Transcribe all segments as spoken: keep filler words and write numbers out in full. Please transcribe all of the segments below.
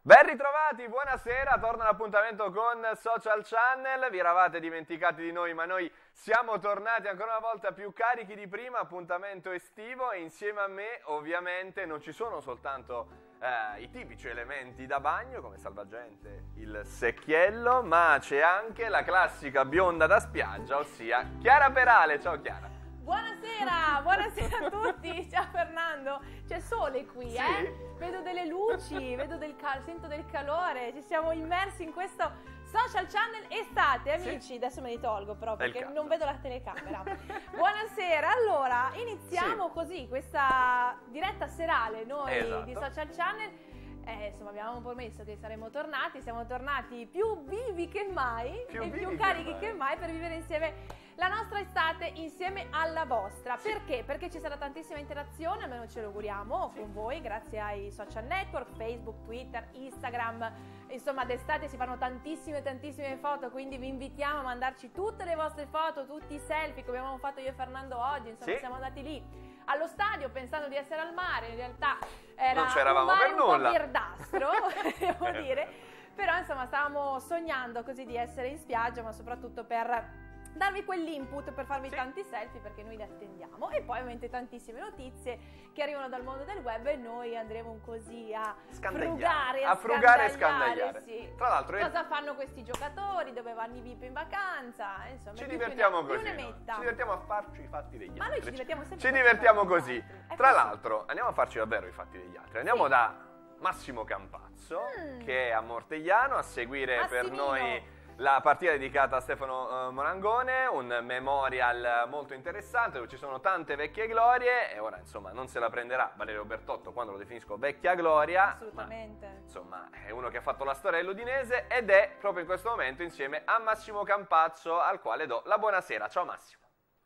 Ben ritrovati, buonasera, torna l'appuntamento con Social Channel. Vi eravate dimenticati di noi, ma noi siamo tornati ancora una volta più carichi di prima, appuntamento estivo, e insieme a me ovviamente non ci sono soltanto eh, i tipici elementi da bagno come salvagente, il secchiello, ma c'è anche la classica bionda da spiaggia, ossia Chiara Perale. Ciao Chiara. Buonasera, buonasera a tutti, ciao Fernando. C'è sole qui, Sì. eh? Vedo delle luci, vedo del cal sento del calore, ci siamo immersi in questo Social Channel estate, amici. Sì. Adesso me li tolgo però perché non vedo la telecamera. Buonasera, allora iniziamo sì. così questa diretta serale noi esatto. di Social Channel. Eh, insomma, abbiamo promesso che saremmo tornati, siamo tornati più vivi che mai più e più carichi che mai. che mai per vivere insieme la nostra estate insieme alla vostra. Sì. Perché? Perché ci sarà tantissima interazione, almeno ce lo auguriamo, sì. con voi, grazie ai social network, Facebook, Twitter, Instagram. Insomma, d'estate si fanno tantissime, tantissime foto, quindi vi invitiamo a mandarci tutte le vostre foto, tutti i selfie, come abbiamo fatto io e Fernando oggi. Insomma, sì. siamo andati lì allo stadio pensando di essere al mare, in realtà era non c'eravamo un mare per un nulla. po' verdastro, devo dire, però insomma stavamo sognando così di essere in spiaggia, ma soprattutto per darvi quell'input, per farvi sì. tanti selfie, perché noi li attendiamo, e poi ovviamente tantissime notizie che arrivano dal mondo del web, e noi andremo così a frugare, a, a frugare e scandagliare. Sì. Tra l'altro, cosa fanno questi giocatori, dove vanno i V I P in vacanza, insomma, ci divertiamo più così, no? Ci divertiamo a farci i fatti degli ma altri. Ma noi ci divertiamo sempre. Ci divertiamo così. Tra l'altro, andiamo a farci davvero i fatti degli altri. Andiamo sì. da Massimo Campazzo, mm. che è a Mortegliano, a seguire Massimino. per noi la partita dedicata a Stefano uh, Morangone, un memorial molto interessante dove ci sono tante vecchie glorie, e ora insomma non se la prenderà Valerio Bertotto quando lo definisco vecchia gloria. Assolutamente. Ma, insomma, è uno che ha fatto la storia dell'Udinese ed è proprio in questo momento insieme a Massimo Campazzo, al quale do la buonasera. Ciao Massimo.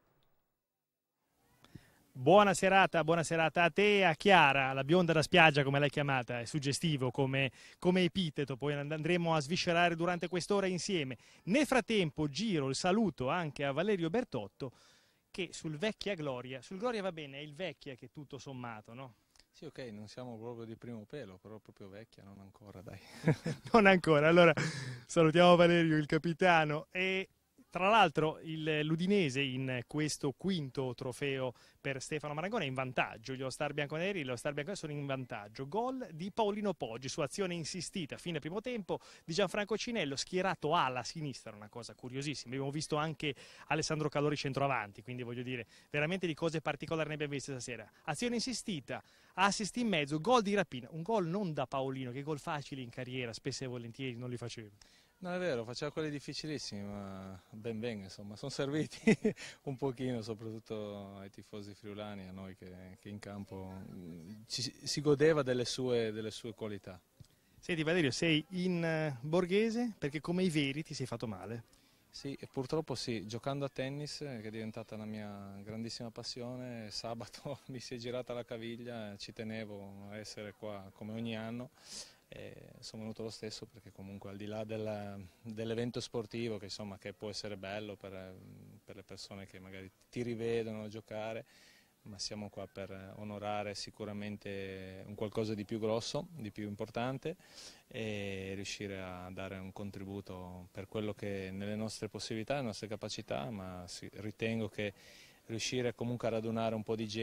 Buona serata, buona serata a te e a Chiara, la bionda da spiaggia come l'hai chiamata, è suggestivo come, come epiteto, poi andremo a sviscerare durante quest'ora insieme. Nel frattempo giro il saluto anche a Valerio Bertotto, che sul Vecchia Gloria, sul Gloria va bene, è il Vecchia che tutto sommato, no? Sì, ok, non siamo proprio di primo pelo, però proprio vecchia, non ancora, dai. Non ancora, allora salutiamo Valerio, il capitano, e tra l'altro l'Udinese in questo quinto trofeo per Stefano Marangone è in vantaggio, gli All-Star bianconeri e gli All-Star bianconeri sono in vantaggio. Gol di Paolino Poggi su azione insistita, fine primo tempo, di Gianfranco Cinello, schierato alla sinistra, una cosa curiosissima. Abbiamo visto anche Alessandro Calori centroavanti, quindi voglio dire, veramente di cose particolari ne abbiamo viste stasera. Azione insistita, assist in mezzo, gol di rapina, un gol non da Paolino, che gol facili in carriera, spesso e volentieri non li faceva. No, è vero, faceva quelli difficilissimi, ma ben ben, insomma, sono serviti un pochino, soprattutto ai tifosi friulani, a noi che, che in campo ci, si godeva delle sue, delle sue qualità. Senti Valerio, sei in borghese perché come i veri ti sei fatto male? Sì, e purtroppo sì, giocando a tennis, che è diventata la mia grandissima passione, sabato mi si è girata la caviglia, ci tenevo a essere qua come ogni anno. E sono venuto lo stesso perché comunque al di là del, dell'evento sportivo che, insomma, che può essere bello per, per le persone che magari ti rivedono giocare, ma siamo qua per onorare sicuramente un qualcosa di più grosso, di più importante, e riuscire a dare un contributo per quello che è nelle nostre possibilità, nelle nostre capacità, ma sì, ritengo che riuscire comunque a radunare un po' di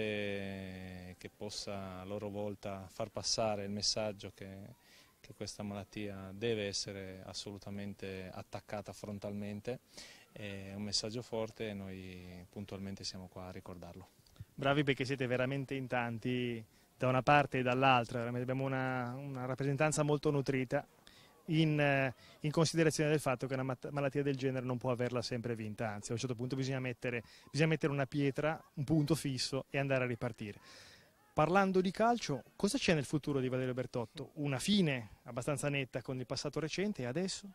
gente che possa a loro volta far passare il messaggio che, che questa malattia deve essere assolutamente attaccata frontalmente, è un messaggio forte e noi puntualmente siamo qua a ricordarlo. Bravi, perché siete veramente in tanti da una parte e dall'altra, abbiamo una, una rappresentanza molto nutrita. In, in considerazione del fatto che una malattia del genere non può averla sempre vinta, anzi a un certo punto bisogna mettere, bisogna mettere una pietra, un punto fisso e andare a ripartire. Parlando di calcio, cosa c'è nel futuro di Valerio Bertotto? Una fine abbastanza netta con il passato recente, e adesso?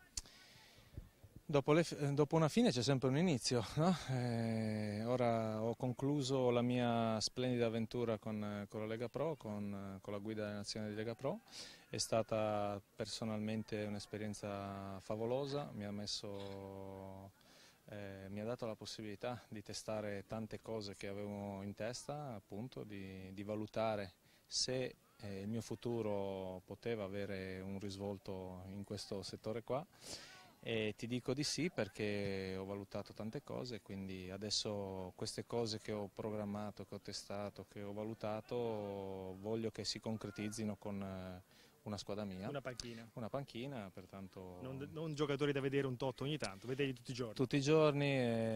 Dopo, le, dopo una fine c'è sempre un inizio, no? Eh, ora ho concluso la mia splendida avventura con, con la Lega Pro, con, con la guida della nazionale di Lega Pro. È stata personalmente un'esperienza favolosa, mi ha, messo, eh, mi ha dato la possibilità di testare tante cose che avevo in testa, appunto, di, di valutare se e il mio futuro poteva avere un risvolto in questo settore qua. E ti dico di sì perché ho valutato tante cose, quindi adesso queste cose che ho programmato, che ho testato, che ho valutato, voglio che si concretizzino con una squadra mia. Una panchina. Una panchina, pertanto... Non, non giocatori da vedere un tot ogni tanto, vederli tutti i giorni. Tutti i giorni,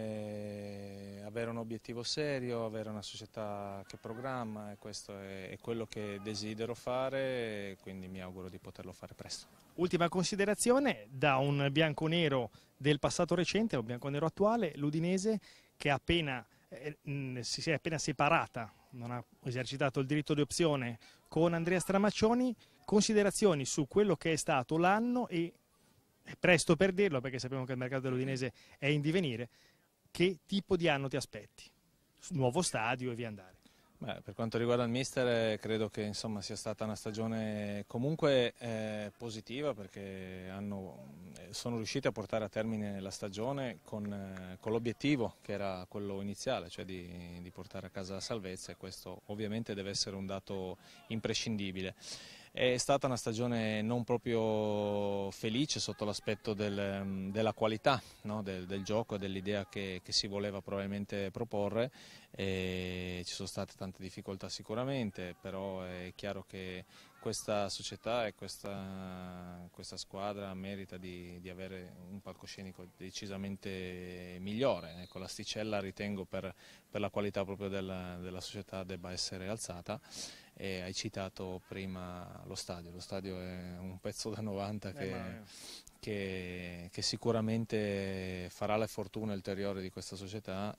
e avere un obiettivo serio, avere una società che programma, e questo è, è quello che desidero fare, e quindi mi auguro di poterlo fare presto. Ultima considerazione, da un bianconero del passato recente a un bianconero attuale, l'Udinese che appena, eh, si è appena separata, non ha esercitato il diritto di opzione con Andrea Stramaccioni. Considerazioni su quello che è stato l'anno, e è presto per dirlo perché sappiamo che il mercato dell'Udinese è in divenire, che tipo di anno ti aspetti? Nuovo stadio e via andare. Beh, per quanto riguarda il mister, credo che insomma, sia stata una stagione comunque eh, positiva, perché hanno, sono riusciti a portare a termine la stagione con, eh, con l'obiettivo che era quello iniziale, cioè di, di portare a casa la salvezza, e questo ovviamente deve essere un dato imprescindibile. È stata una stagione non proprio felice sotto l'aspetto del, della qualità, no? del, del gioco e dell'idea che, che si voleva probabilmente proporre. E ci sono state tante difficoltà sicuramente, però è chiaro che questa società e questa, questa squadra merita di, di avere un palcoscenico decisamente migliore. Ecco, l'asticella ritengo per, per la qualità proprio della, della società debba essere alzata. E hai citato prima lo stadio, lo stadio è un pezzo da novanta che, eh, che, che sicuramente farà le fortune ulteriori di questa società,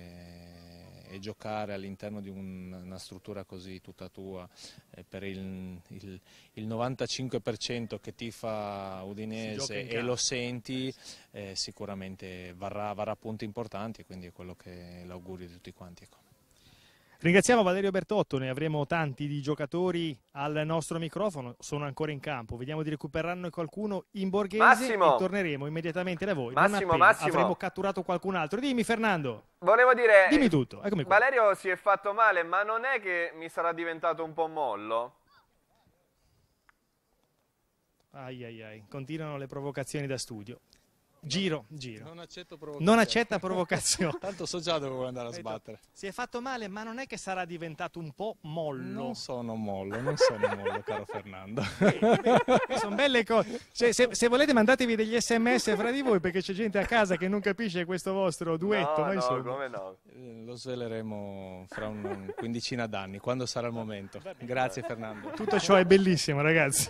e, e giocare all'interno di un, una struttura così tutta tua, eh, per il, il, il novantacinque per cento che tifa Udinese e lo senti, eh, sicuramente varrà, varrà punti importanti, quindi è quello che l'augurio di tutti quanti. Ecco. Ringraziamo Valerio Bertotto, ne avremo tanti di giocatori al nostro microfono, sono ancora in campo, vediamo di recuperarne qualcuno in borghese. Massimo. E torneremo immediatamente da voi. Massimo, non Massimo. avremo catturato qualcun altro. Dimmi Fernando. Volevo dire, dimmi tutto, eccomi qua. Valerio si è fatto male, ma non è che mi sarà diventato un po' mollo? Ai ai ai, continuano le provocazioni da studio. Giro, giro. Non accetto provocazioni. Non accetta provocazioni. Tanto so già dove vuole andare a sbattere. Si è fatto male, ma non è che sarà diventato un po' mollo. Non sono mollo, non sono mollo, caro Fernando. Sono belle cose. Cioè, se, se volete mandatevi degli sms fra di voi, perché c'è gente a casa che non capisce questo vostro duetto. No, ma no, come no. Eh, lo sveleremo fra un quindicina d'anni, quando sarà il momento. Grazie Fernando. Tutto ciò è bellissimo, ragazzi.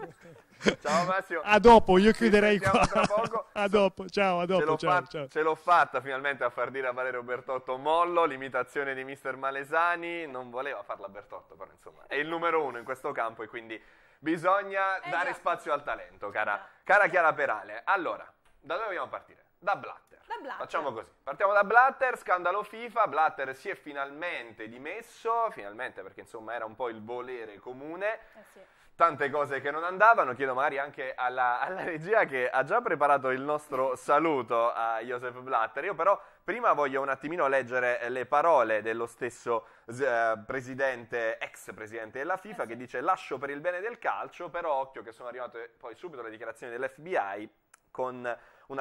Ciao Massimo. A dopo, io chiuderei qua. Tra poco. A dopo, ciao, a dopo. Ce l'ho ciao, ciao. fatta finalmente a far dire a Valerio Bertotto mollo, l'imitazione di mister Malesani, non voleva farla Bertotto, però insomma è il numero uno in questo campo e quindi bisogna eh dare già. spazio al talento, cara, eh cara Chiara Perale. Allora, da dove dobbiamo partire? Da Blatter. Da Blatter. Facciamo così, partiamo da Blatter, scandalo FIFA, Blatter si è finalmente dimesso, finalmente perché insomma era un po' il volere comune. Eh sì. Tante cose che non andavano, chiedo magari anche alla, alla regia che ha già preparato il nostro saluto a Joseph Blatter. Io però prima voglio un attimino leggere le parole dello stesso eh, presidente, ex presidente della FIFA, che dice: lascio per il bene del calcio, però occhio che sono arrivate poi subito le dichiarazioni dell'F B I con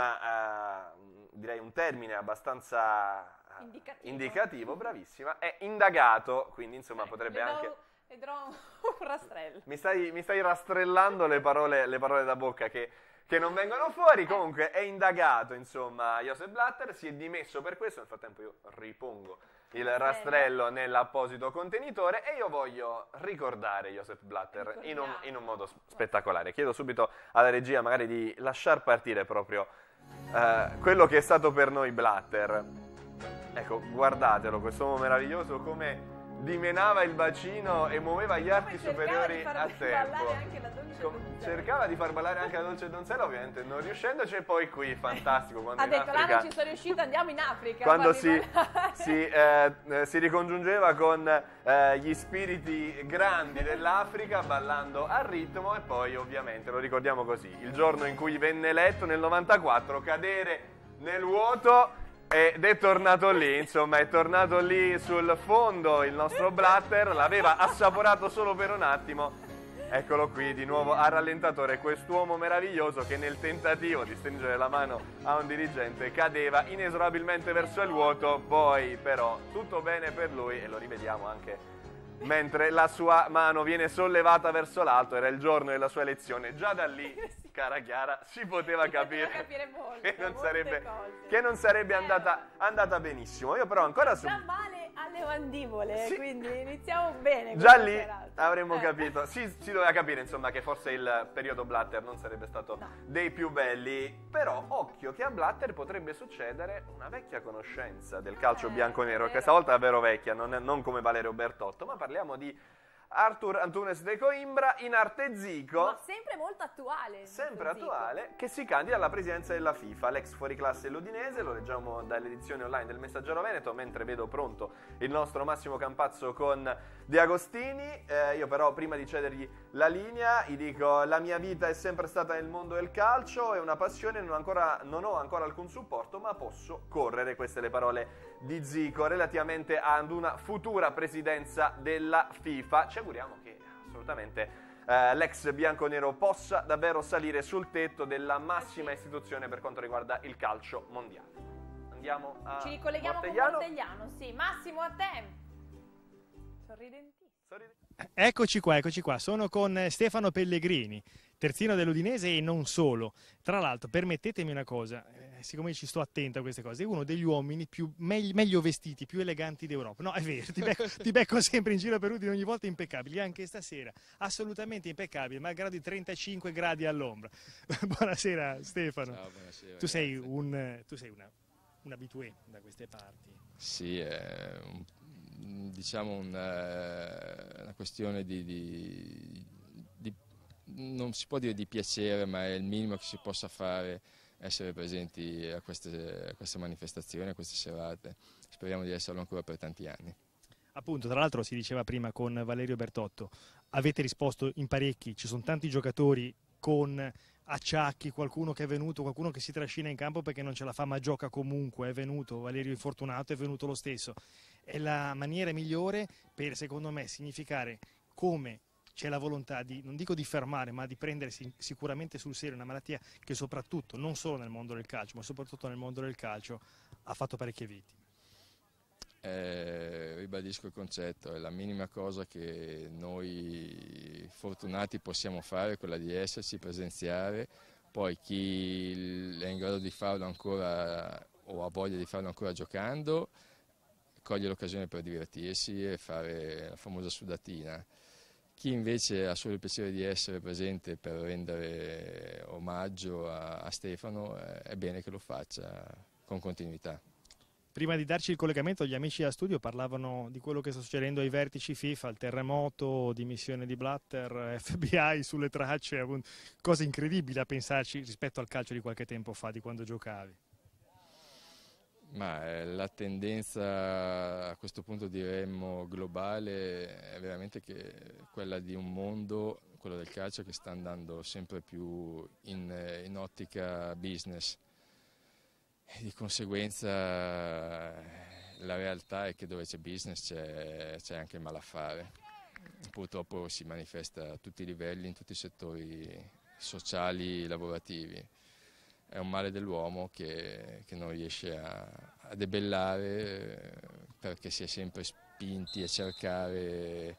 una, uh, direi un termine abbastanza indicativo, indicativo bravissima, è indagato, quindi insomma eh, potrebbe anche... Vedrò un rastrello. Mi stai, mi stai rastrellando le parole, le parole da bocca che, che non vengono fuori. Comunque è indagato, insomma, Joseph Blatter, si è dimesso per questo. Nel frattempo io ripongo il rastrello nell'apposito contenitore e io voglio ricordare Joseph Blatter in un, in un modo spettacolare. Chiedo subito alla regia magari di lasciar partire proprio eh, quello che è stato per noi Blatter. Ecco, guardatelo, questo uomo meraviglioso come dimenava il bacino e muoveva gli arti superiori a tempo. Cercava di far ballare anche la dolce donzella, ovviamente non riuscendoci, e poi qui fantastico quando ha in detto Africa, là non ci sono riuscita, andiamo in Africa quando si, si, eh, si ricongiungeva con eh, gli spiriti grandi dell'Africa ballando al ritmo. E poi ovviamente lo ricordiamo così, il giorno in cui venne eletto nel novantaquattro, cadere nel vuoto ed è tornato lì, insomma, è tornato lì sul fondo il nostro Blatter, l'aveva assaporato solo per un attimo. Eccolo qui, di nuovo a rallentatore, quest'uomo meraviglioso che nel tentativo di stringere la mano a un dirigente cadeva inesorabilmente verso il vuoto, poi però tutto bene per lui e lo rivediamo anche mentre la sua mano viene sollevata verso l'alto, era il giorno della sua elezione, già da lì, cara Chiara, si poteva capire, capire molto, che non sarebbe, cose. che non sarebbe andata, andata benissimo. Io però ancora... Già su... male alle mandibole, sì. Quindi iniziamo bene. Già lì serata. avremmo eh. capito, si, si doveva capire insomma che forse il periodo Blatter non sarebbe stato no. dei più belli, però occhio che a Blatter potrebbe succedere una vecchia conoscenza del calcio eh, bianco-nero, che stavolta è davvero vecchia, non, è, non come Valerio Bertotto, ma parliamo di Artur Antunes de Coimbra in arte Zico, ma sempre molto attuale, sempre attuale, che si candida alla presidenza della FIFA. L'ex fuoriclasse l'Udinese, lo leggiamo dall'edizione online del Messaggero Veneto, mentre vedo pronto il nostro Massimo Campazzo con De Agostini. Eh, io però prima di cedergli la linea gli dico: la mia vita è sempre stata nel mondo del calcio, è una passione, non, ancora, non ho ancora alcun supporto, ma posso correre. Queste le parole di Zico relativamente ad una futura presidenza della FIFA. Ci auguriamo che assolutamente eh, l'ex bianconero possa davvero salire sul tetto della massima istituzione per quanto riguarda il calcio mondiale. Andiamo a Ci ricolleghiamo Mortegliano. con Mortegliano, sì. Massimo, a te. Sorridentissimo. Eccoci qua, eccoci qua. Sono con Stefano Pellegrini, terzino dell'Udinese e non solo. Tra l'altro, permettetemi una cosa, eh, siccome ci sto attento a queste cose, è uno degli uomini più meglio, meglio vestiti, più eleganti d'Europa. No, è vero, ti becco, ti becco sempre in giro per Udine, ogni volta impeccabili, anche stasera, assolutamente impeccabili, malgrado i trentacinque gradi all'ombra. Buonasera Stefano. Ciao, buonasera. Tu sei un, tu sei una, un abitué da queste parti. Sì, è un, diciamo una, una questione di, di, di, non si può dire di piacere, ma è il minimo che si possa fare, essere presenti a queste, a queste manifestazioni, a queste serate. Speriamo di esserlo ancora per tanti anni. Appunto, tra l'altro si diceva prima con Valerio Bertotto, avete risposto in parecchi, ci sono tanti giocatori con acciacchi, qualcuno che è venuto, qualcuno che si trascina in campo perché non ce la fa ma gioca comunque, è venuto, Valerio infortunato è venuto lo stesso. È la maniera migliore per, secondo me, significare come c'è la volontà di, non dico di fermare, ma di prendersi sicuramente sul serio una malattia che soprattutto, non solo nel mondo del calcio, ma soprattutto nel mondo del calcio, ha fatto parecchie vittime. Eh, ribadisco il concetto, è la minima cosa che noi fortunati possiamo fare, quella di esserci, presenziare, poi chi è in grado di farlo ancora o ha voglia di farlo ancora giocando, coglie l'occasione per divertirsi e fare la famosa sudatina. Chi invece ha solo il piacere di essere presente per rendere omaggio a, a Stefano, eh, è bene che lo faccia con continuità. Prima di darci il collegamento, gli amici da studio parlavano di quello che sta succedendo ai vertici FIFA, il terremoto, dimissione di Blatter, F B I sulle tracce, cosa incredibile a pensarci rispetto al calcio di qualche tempo fa, di quando giocavi. Ma eh, la tendenza a questo punto diremmo globale è veramente che quella di un mondo, quello del calcio, che sta andando sempre più in, in ottica business. E di conseguenza la realtà è che dove c'è business c'è, c'è anche il malaffare. Purtroppo si manifesta a tutti i livelli, in tutti i settori sociali, lavorativi. È un male dell'uomo che, che non riesce a, a debellare perché si è sempre spinti a cercare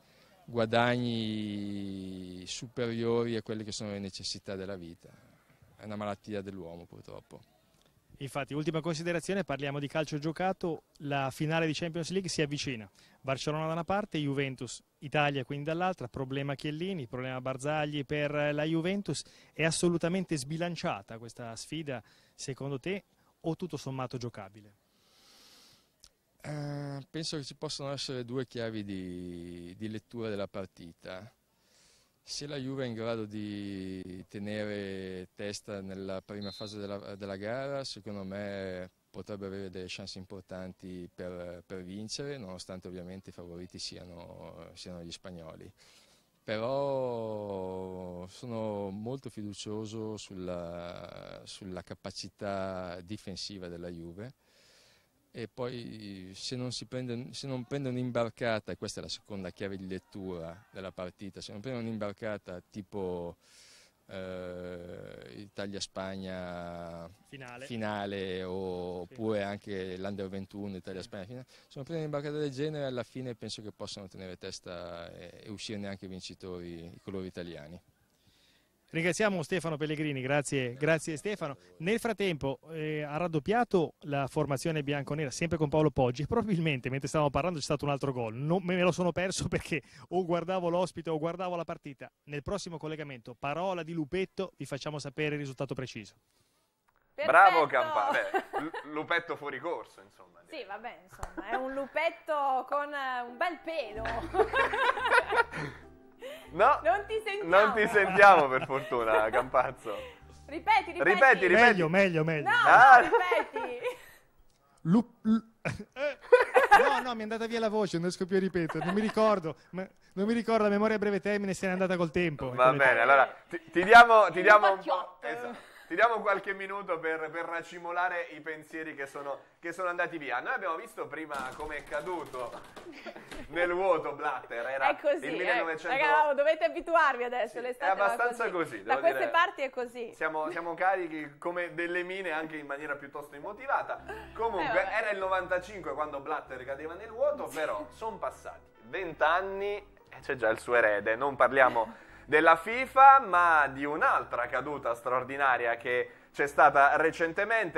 guadagni superiori a quelle che sono le necessità della vita. È una malattia dell'uomo, purtroppo. Infatti, ultima considerazione, parliamo di calcio giocato, la finale di Champions League si avvicina, Barcellona da una parte, Juventus Italia quindi dall'altra, problema Chiellini, problema Barzagli per la Juventus, è assolutamente sbilanciata questa sfida secondo te o tutto sommato giocabile? Uh, penso che ci possano essere due chiavi di, di lettura della partita. Se la Juve è in grado di tenere testa nella prima fase della, della gara, secondo me potrebbe avere delle chance importanti per, per vincere, nonostante ovviamente i favoriti siano, siano gli spagnoli. Però sono molto fiducioso sulla, sulla capacità difensiva della Juve. e poi se non, si prende, se non prende un'imbarcata, e questa è la seconda chiave di lettura della partita, se non prende un'imbarcata tipo eh, Italia-Spagna finale, finale o, sì. oppure anche l'Under ventuno Italia-Spagna finale, se non prende un'imbarcata del genere alla fine penso che possano tenere testa e, e uscirne anche vincitori i colori italiani. Ringraziamo Stefano Pellegrini, grazie, grazie Stefano. Nel frattempo eh, ha raddoppiato la formazione bianconera, sempre con Paolo Poggi. Probabilmente mentre stavamo parlando c'è stato un altro gol. Non, me lo sono perso perché o guardavo l'ospite o guardavo la partita. Nel prossimo collegamento, parola di Lupetto, vi facciamo sapere il risultato preciso. Perfetto. Bravo Campà, Lupetto fuori corso, insomma. Direi. Sì, vabbè, insomma, è un lupetto con un bel pelo. No, non ti sentiamo. Non ti sentiamo per fortuna, Campazzo. Ripeti, ripeti. Ripeti, ripeti. Meglio, meglio, meglio. No, ah. no, ripeti. Lup, lup. No, no, mi è andata via la voce, non riesco più a ripetere, non mi ricordo, ma non mi ricordo, la memoria a breve termine se n'è andata col tempo. Va bene, allora ti, ti diamo, ti diamo un po', esatto. Ti diamo qualche minuto per, per racimolare i pensieri che sono, che sono andati via. Noi abbiamo visto prima come è caduto nel vuoto Blatter. Era è così, il millenovecento... eh, raga, dovete abituarvi adesso. Sì, è abbastanza così. così da queste dire, parti è così. Siamo, siamo carichi come delle mine anche in maniera piuttosto immotivata. Comunque eh, era il novantacinque quando Blatter cadeva nel vuoto, però sono passati vent'anni e c'è già il suo erede. Non parliamo della FIFA, ma di un'altra caduta straordinaria che c'è stata recentemente.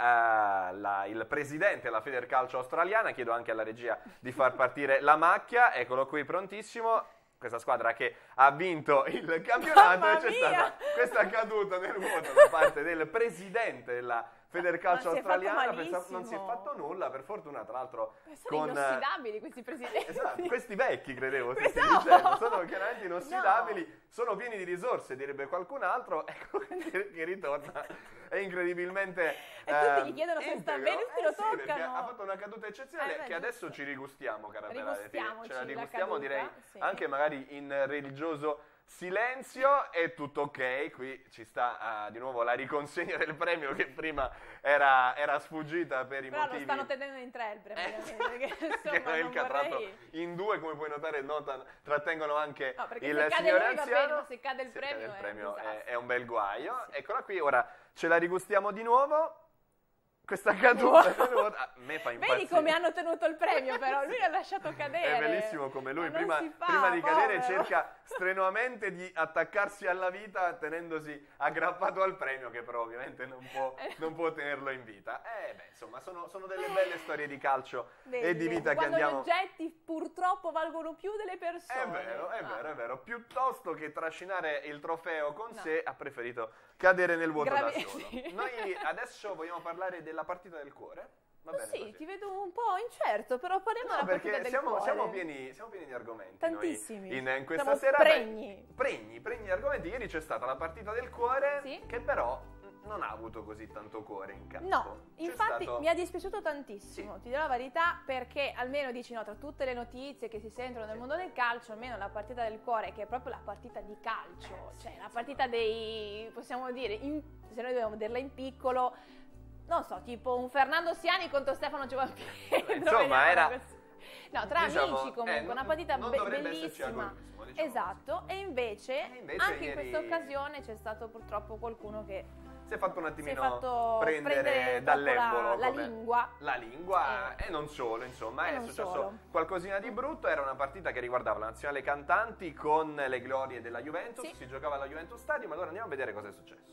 Era uh, la, il presidente della Federcalcio australiana. Chiedo anche alla regia di far partire la macchia. Eccolo qui prontissimo. Questa squadra che ha vinto il campionato. Mamma e c'è mia. stata questa caduta nel vuoto da parte del presidente della Federcalcio australiana. Pensa, non si è fatto nulla, per fortuna, tra l'altro. Sono con inossidabili questi presidenti. Esatto, questi vecchi credevo si stia no. dicendo, sono chiaramente inossidabili, no. sono pieni di risorse, direbbe qualcun altro. Ecco che, che ritorna, è incredibilmente e eh, tutti gli chiedono se sta bene, tutti eh, lo sì, toccano. perché ha fatto una caduta eccezionale eh, che adesso ci rigustiamo, cara Belade, ce la la rigustiamo, caduta, direi sì. anche magari in religioso silenzio. È tutto ok, qui ci sta uh, di nuovo la riconsegna del premio che prima era, era sfuggita per i Però motivi. lo stanno tenendo in tre il premio, Eh, perché insomma che non il vorrei... in due, come puoi notare, notano, trattengono anche no, perché il se cade signore lui va anziano. bene, ma se cade il se premio, cade il è, premio un è, è un bel guaio. Sì. Eccola qui, ora ce la rigustiamo di nuovo. Questa caduta wow. A me fa impazzire. Vedi come hanno tenuto il premio, però lui l'ha lasciato cadere. È bellissimo come lui prima, fa, prima di cadere povero. cerca strenuamente di attaccarsi alla vita tenendosi aggrappato al premio, che però ovviamente non può, non può tenerlo in vita. Eh beh, insomma, sono, sono delle belle storie di calcio Vedi, e di vita che quando andiamo... gli oggetti purtroppo valgono più delle persone. È vero, è ah. vero, è vero. Piuttosto che trascinare il trofeo con no. sé, ha preferito cadere nel vuoto Gravi- da solo. sì. Noi adesso vogliamo parlare della partita del cuore? Va bene sì, così. ti vedo un po' incerto, però parliamo No, della partita perché del siamo, cuore. siamo, pieni, siamo pieni di argomenti. Tantissimi. Noi in, in questa Siamo sera. pregni. Pregni, pregni di argomenti. Ieri c'è stata la partita del cuore, Sì. che però non ha avuto così tanto cuore in campo. No, C'è infatti stato... mi ha dispiaciuto tantissimo, Sì. ti dirò la verità, perché almeno dici no, tra tutte le notizie che si sentono nel Sì. mondo del calcio, almeno la partita del cuore, che è proprio la partita di calcio, Eh, cioè sì, la partita dei, possiamo dire, in, se noi dobbiamo vederla in piccolo, non so, tipo un Fernando Siani contro Stefano Giovanpietro. Insomma, era... Così. No, tra diciamo, amici comunque, eh, non, una partita non be- dovrebbe esserci bellissima. agonismo, diciamo Esatto, e invece, E invece anche ieri- in questa occasione c'è stato purtroppo qualcuno che si è fatto un si è attimino fatto prendere, prendere dall'embolo la, la come- lingua. la lingua e non solo, insomma, E è non successo solo. qualcosina di brutto. Era una partita che riguardava la nazionale cantanti con le glorie della Juventus, Sì. si giocava alla Juventus Stadium. Allora andiamo a vedere cosa è successo.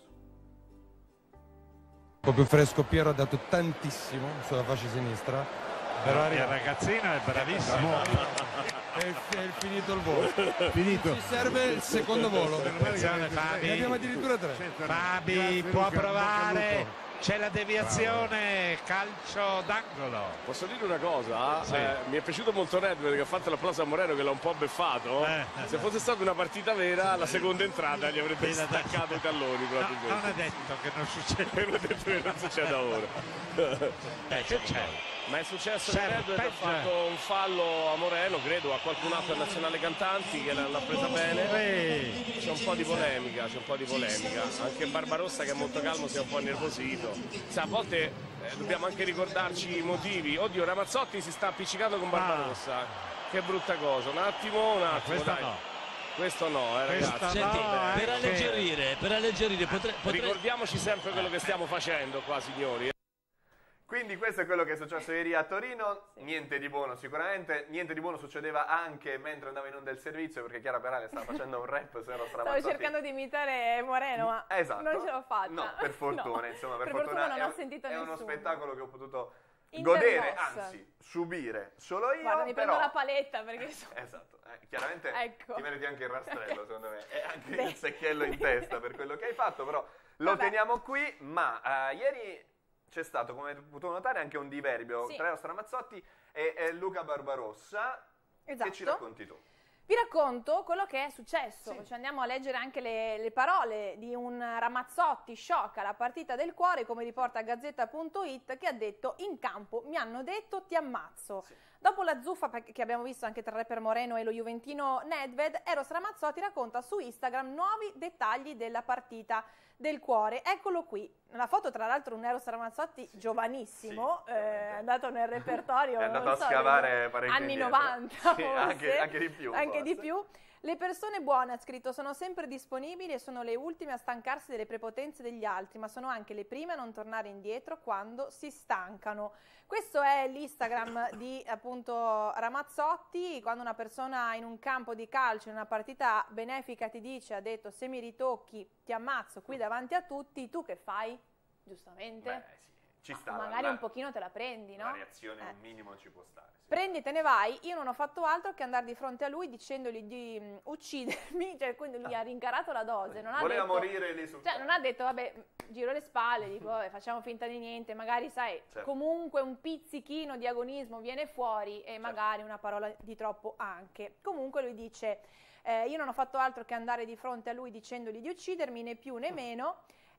Un po' più fresco, Piero ha dato tantissimo sulla fascia sinistra, però Il ragazzino è bravissimo. è, è finito il volo. Finito. Ci serve il secondo volo. Attenzione Ne abbiamo Fabi. addirittura tre. Fabi può provare. C'è la deviazione, calcio d'angolo. Posso dire una cosa? Sì. Eh, mi è piaciuto molto Nedved che ha fatto l'applauso a Moreno, che l'ha un po' beffato. Eh. Se fosse stata una partita vera, la seconda entrata gli avrebbe Bene, adesso- staccato i talloni No, probabilmente. non è detto che non succede. Non ho detto che non succeda ora. Eh, che c'è? Ma è successo che Nedved ha fatto un fallo a Moreno, credo, a qualcun altro del Nazionale Cantanti che l'ha presa bene. C'è un po' di polemica, c'è un po' di polemica. Anche Barbarossa, che è molto calmo, si è un po' innervosito. Se a volte eh, dobbiamo anche ricordarci i motivi. Oddio, Ramazzotti si sta appiccicando con Barbarossa. Ah. Che brutta cosa. Un attimo, un attimo, dai. No. Questo no, eh, ragazzi. Senti, no, per alleggerire, per alleggerire potre, potre... ricordiamoci sempre quello che stiamo facendo qua, signori. Quindi questo è quello che è successo ieri a Torino, niente di buono sicuramente, niente di buono succedeva anche mentre andava in onda il servizio, perché Chiara Perale stava facendo un rap, se ero Stavo cercando di imitare Moreno, ma esatto. non ce l'ho fatta. No, per fortuna, no. insomma, per, per fortuna, fortuna non è, ho sentito è nessuno. uno spettacolo che ho potuto Internos. godere, anzi, subire solo io. Guarda, mi però... prendo la paletta perché so... Esatto, eh, chiaramente ecco. ti meriti anche il rastrello, secondo me, e anche Beh. il secchiello in testa per quello che hai fatto, però lo Vabbè. teniamo qui, ma uh, ieri... c'è stato, come hai potuto notare, anche un diverbio sì. tra Eros Ramazzotti e, e Luca Barbarossa. Esatto. Che ci racconti tu? Vi racconto quello che è successo, sì. cioè andiamo a leggere anche le, le parole di un Ramazzotti sciocca la partita del cuore, come riporta Gazzetta punto it, che ha detto: in campo mi hanno detto ti ammazzo. Sì. Dopo la zuffa che abbiamo visto anche tra il rapper Moreno e lo juventino Nedved, Eros Ramazzotti racconta su Instagram nuovi dettagli della partita del cuore. Eccolo qui, una foto tra l'altro un Eros Ramazzotti sì. giovanissimo, sì. Eh, è andato nel repertorio, è andato a so, scavare parecchio anni indietro. novanta, sì, anche, anche di più. Anche forse. di più. Le persone buone, ha scritto, sono sempre disponibili e sono le ultime a stancarsi delle prepotenze degli altri, ma sono anche le prime a non tornare indietro quando si stancano. Questo è l'Instagram di appunto Ramazzotti. Quando una persona in un campo di calcio, in una partita benefica ti dice, ha detto, se mi ritocchi ti ammazzo qui davanti a tutti, tu che fai? Giustamente? Beh, sì. Ci sta, magari la, un pochino te la prendi, no? La reazione eh. un minimo ci può stare. Sì. Prendi, te ne vai. Io non ho fatto altro che andare di fronte a lui dicendogli di um, uccidermi, cioè quindi lui ha rincarato la dose. Non Voleva ha detto, morire lì sul cioè non ha detto, vabbè, giro le spalle, dico, vabbè, facciamo finta di niente, magari sai, certo. comunque un pizzichino di agonismo viene fuori e certo. magari una parola di troppo anche. Comunque lui dice, eh, io non ho fatto altro che andare di fronte a lui dicendogli di uccidermi, né più né meno.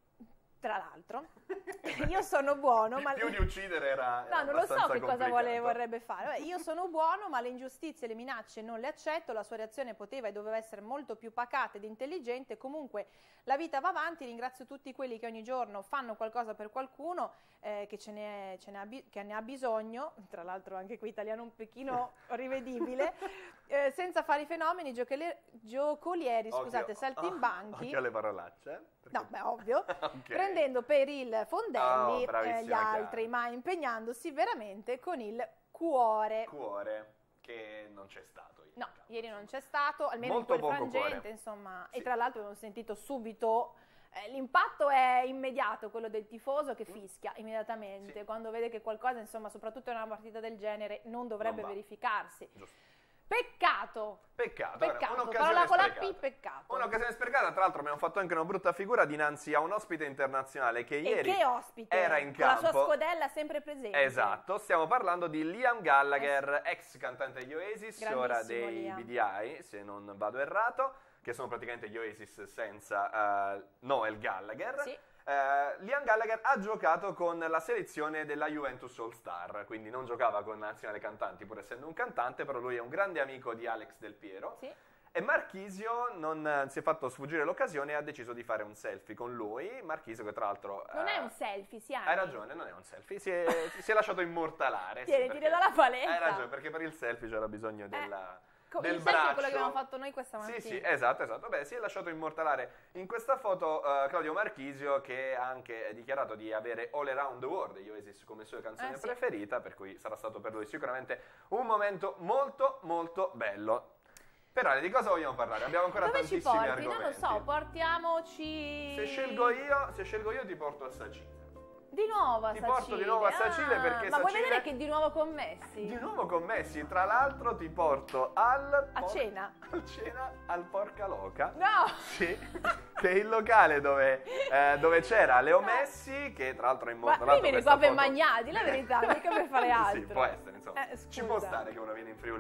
Tra l'altro, io sono buono, ma... Più di uccidere era, era No, non lo so che cosa vuole, complicato. vorrebbe fare. Vabbè, io sono buono, ma le ingiustizie e le minacce non le accetto. La sua reazione poteva e doveva essere molto più pacata ed intelligente. Comunque la vita va avanti. Ringrazio tutti quelli che ogni giorno fanno qualcosa per qualcuno, eh, che, ce ne, ce ne ha, che ne ha bisogno. Tra l'altro anche qui italiano un pochino rivedibile. Eh, senza fare i fenomeni, giocolieri, giocolieri scusate, saltimbanchi. Occhio alle parolacce. No, beh, ovvio. Okay. Prendendo per il fondelli oh, eh, gli altri, ma impegnandosi veramente con il cuore. Cuore, che non c'è stato. Ieri, no, ieri non c'è stato, almeno Molto in quel frangente, cuore. insomma. Sì. E tra l'altro abbiamo sentito subito, eh, l'impatto è immediato, quello del tifoso che fischia immediatamente, sì. quando vede che qualcosa, insomma, soprattutto in una partita del genere, non dovrebbe non verificarsi. Giusto. Peccato. Peccato, peccato. Un'occasione parola con la sprecata. P, peccato. Un'occasione sprecata, tra l'altro abbiamo fatto anche una brutta figura dinanzi a un ospite internazionale che ieri e che ospite? era in campo. Con la sua scodella sempre presente. Esatto, stiamo parlando di Liam Gallagher, eh. ex cantante degli Oasis, ora dei Liam. B D I, se non vado errato, che sono praticamente gli Oasis senza uh, Noel Gallagher. Sì. Uh, Liam Gallagher ha giocato con la selezione della Juventus All Star, quindi non giocava con la nazionale cantanti pur essendo un cantante, però lui è un grande amico di Alex Del Piero. Sì. E Marchisio non si è fatto sfuggire l'occasione e ha deciso di fare un selfie con lui. Marchisio che tra l'altro... Non uh, è un selfie, si Hai ragione, non è un selfie, si è, si è lasciato immortalare. Tieni, sì, tiri dalla paletta. Hai ragione, perché per il selfie c'era bisogno della... Eh. Del il braccio. È quello che abbiamo fatto noi questa mattina. Sì, sì, esatto, esatto. Beh, si è lasciato immortalare in questa foto uh, Claudio Marchisio, che ha anche dichiarato di avere All Around the World degli Oasis come sua canzone eh, sì. preferita, per cui sarà stato per lui sicuramente un momento molto molto bello. Però di cosa vogliamo parlare? Abbiamo ancora Dove tantissimi ci porti? argomenti. Non lo so, portiamoci... Se scelgo io, se scelgo io ti porto a Sacile. Di nuovo a Ti Sacile. porto di nuovo a Sacile ah, perché Ma Sacile... vuoi vedere che di nuovo con Messi? Di nuovo con Messi, tra l'altro ti porto al... A por... cena? A cena al Porca Loca. No! Sì, che è il locale dove, eh, dove c'era Leo Messi, che tra l'altro è immortalato. Ma qui vieni qua per foto... Magnati, la verità, mica per fare altro. Sì, può essere, insomma. Eh, Ci può stare che uno viene in Friuli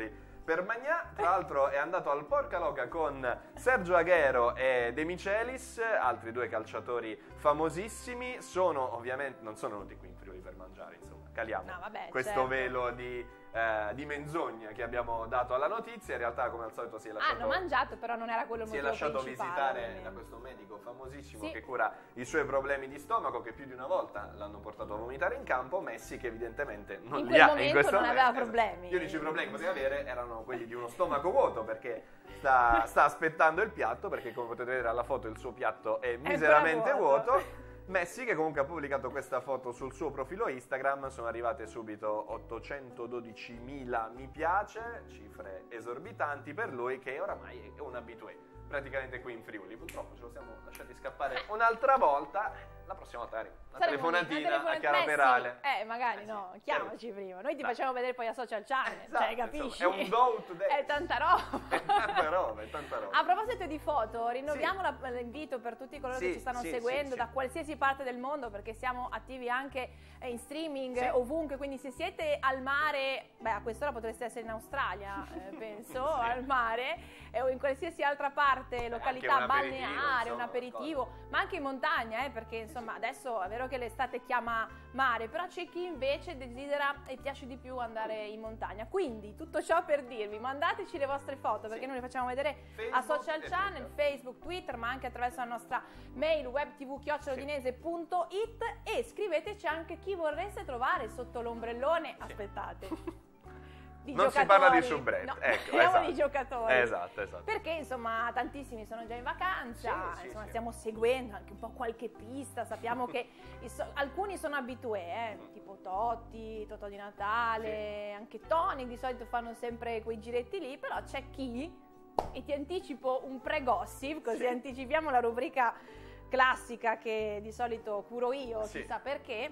per Magnà. Tra l'altro è andato al Porcaloca con Sergio Aguero e De Michelis, altri due calciatori famosissimi. Sono ovviamente, non sono venuti qui in Friuli per mangiare, insomma, caliamo no, vabbè, questo certo. velo di, eh, di menzogna che abbiamo dato alla notizia. In realtà, come al solito, si è lasciato, hanno mangiato, però non era quello il si è motivo lasciato principale, visitare ovviamente. da questo medico famosissimo Sì. che cura i suoi problemi di stomaco, che più di una volta l'hanno portato a vomitare in campo. Messi, che evidentemente non In li quel ha momento in questo non momento. aveva problemi. Gli unici problemi che poteva avere erano quelli di uno stomaco vuoto, perché sta, sta aspettando il piatto, perché come potete vedere alla foto il suo piatto è miseramente vuoto. vuoto. Messi, che comunque ha pubblicato questa foto sul suo profilo Instagram, sono arrivate subito ottocentododicimila mi piace, cifre esorbitanti per lui, che oramai è un abitué praticamente qui in Friuli. Purtroppo ce lo siamo lasciati scappare un'altra volta. La prossima volta magari una Saremo lì, telefonatina una a Chiara Messi, Perale. Eh, magari Eh sì, no, chiamaci prima. Noi ti Dai. facciamo vedere poi a Social Channel, Esatto, cioè, capisci? insomma, è un go today. È tanta roba. È tanta roba, è tanta roba. A proposito di foto, rinnoviamo la- l'invito per tutti coloro Sì, che ci stanno sì, seguendo sì, da sì. qualsiasi parte del mondo, perché siamo attivi anche eh, in streaming, Sì. eh, ovunque, quindi se siete al mare, beh, a quest'ora potreste essere in Australia, eh, penso, Sì. al mare, eh, o in qualsiasi altra parte, località anche un aperitivo, balneare, insomma, un aperitivo, ma anche in montagna, eh, perché insomma adesso è vero che l'estate chiama mare, però c'è chi invece desidera e piace di più andare in montagna. Quindi tutto ciò per dirvi, mandateci le vostre foto, perché Sì. noi le facciamo vedere a Facebook Social e Channel, Twitter. Facebook, Twitter, ma anche attraverso la nostra mail webtv chiocciola udinese punto it, e scriveteci anche chi vorreste trovare sotto l'ombrellone. Aspettate. Di Non si giocatori. parla di soubrette, No, ecco, parliamo esatto. di giocatori. Esatto, esatto. Perché insomma tantissimi sono già in vacanza, Sì, sì, insomma sì. stiamo seguendo anche un po' qualche pista, sappiamo che i so- alcuni sono abitué, eh, tipo Totti, Totò di Natale, anche Tony di solito fanno sempre quei giretti lì, però c'è chi, e ti anticipo un pre-gossip, così Sì. anticipiamo la rubrica classica che di solito curo io, Sì. chissà perché,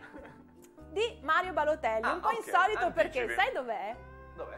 di Mario Balotelli, Ah, un po' ok, insolito perché, anticipi. sai dov'è? Dov'è?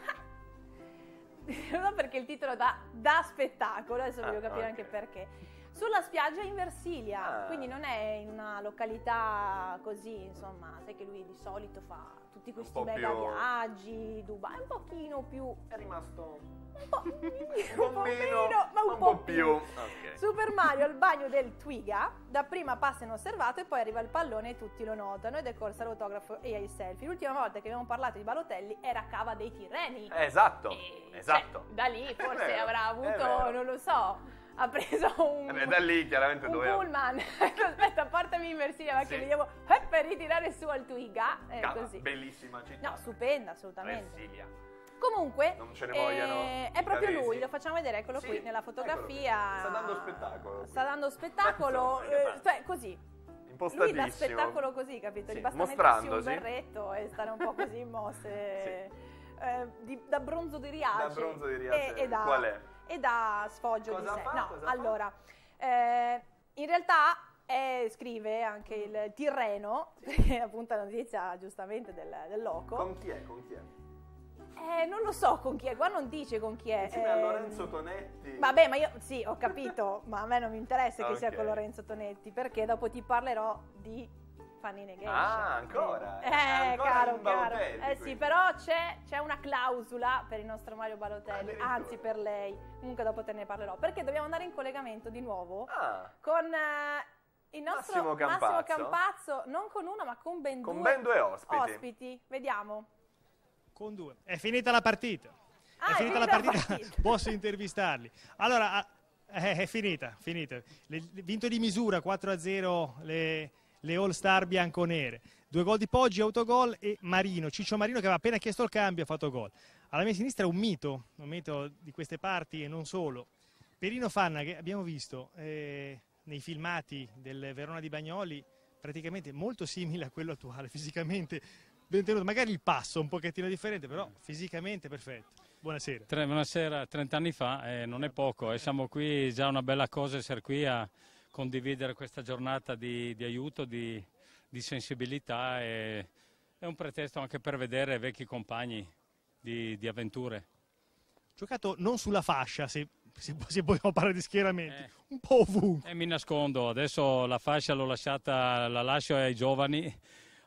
Non perché il titolo da, da spettacolo, adesso Ah, voglio capire ok. anche perché. Sulla spiaggia in Versilia, Ah. quindi non è in una località così, insomma, sai che lui di solito fa tutti questi po' mega più- viaggi, Dubai, un pochino più, È rimasto un po', un un po' po' meno, meno, ma un, po' più. Ok. Super Mario al bagno del Twiga, dapprima passa inosservato e poi arriva il pallone e tutti lo notano ed è corsa all'autografo e ai selfie. L'ultima volta che abbiamo parlato di Balotelli era a Cava dei Tirreni. Esatto, E, esatto. cioè, da lì forse vero, avrà è avuto, vero. non lo so, ha preso un, Eh beh, da lì chiaramente un doveva... pullman. Aspetta, portami in Versilia perché Sì. mi devo eh, per ritirare su al Twiga. Eh, Cava, così. bellissima città. No, stupenda, assolutamente. Versilia. Comunque, Non ce ne vogliano eh, i è proprio cavesi. lui, lo facciamo vedere, eccolo Sì, qui nella eccolo fotografia. qui. Sta dando spettacolo. Sta dando spettacolo, Insomma, che eh, fa? cioè, così. Lui Impostatissimo. dà spettacolo così, capito? Sì, Gli basta mettersi un mostrandosi. berretto e stare un po' così in mosse eh, di- da bronzo di Riace. Da bronzo di Riace, e, e da, qual è? E da sfoggio Cosa di sé. fa? No, Cosa fa? allora, eh, in realtà eh, scrive anche il Tirreno, che è appunto la notizia giustamente del, del loco. Con chi è? Con chi è? Eh, non lo so con chi è, qua non dice con chi è. Insieme a ehm, Lorenzo Tonetti. Vabbè, ma io sì, ho capito, ma a me non mi interessa che sia Ok. con Lorenzo Tonetti, perché dopo ti parlerò di Fanny Negation. Ah, ancora? Eh, Ancora caro, in caro. Balotelli, Eh sì, quindi. però c'è, c'è una clausola per il nostro Mario Balotelli, Addirittura. anzi per lei. Comunque dopo te ne parlerò, perché dobbiamo andare in collegamento di nuovo Ah, con eh, il nostro Massimo Campazzo. Campazzo, non con uno ma con ben con due ben due ospiti. ospiti. Vediamo. Con due. È finita la partita. Ah, è finita la partita, partita. posso intervistarli. Allora, ah, eh, è finita, finita. Le- le- vinto di misura quattro a zero le, le All Star bianconere. Due gol di Poggi, autogol, e Marino, Ciccio Marino, che aveva appena chiesto il cambio, ha fatto gol. Alla mia sinistra un mito, un mito di queste parti e non solo. Perino Fanna, che abbiamo visto eh, nei filmati del Verona di Bagnoli, praticamente molto simile a quello attuale, fisicamente ben tenuto, magari il passo un pochettino differente, però fisicamente perfetto. Buonasera. Tre- Buonasera, trent'anni fa, eh, non è poco, e siamo qui, già una bella cosa essere qui a condividere questa giornata di, di aiuto, di, di sensibilità, e è un pretesto anche per vedere vecchi compagni di, di avventure. Giocato non sulla fascia, se, se, se vogliamo parlare di schieramenti, Eh. un po' ovunque. E mi nascondo, adesso la fascia l'ho lasciata, la lascio ai giovani.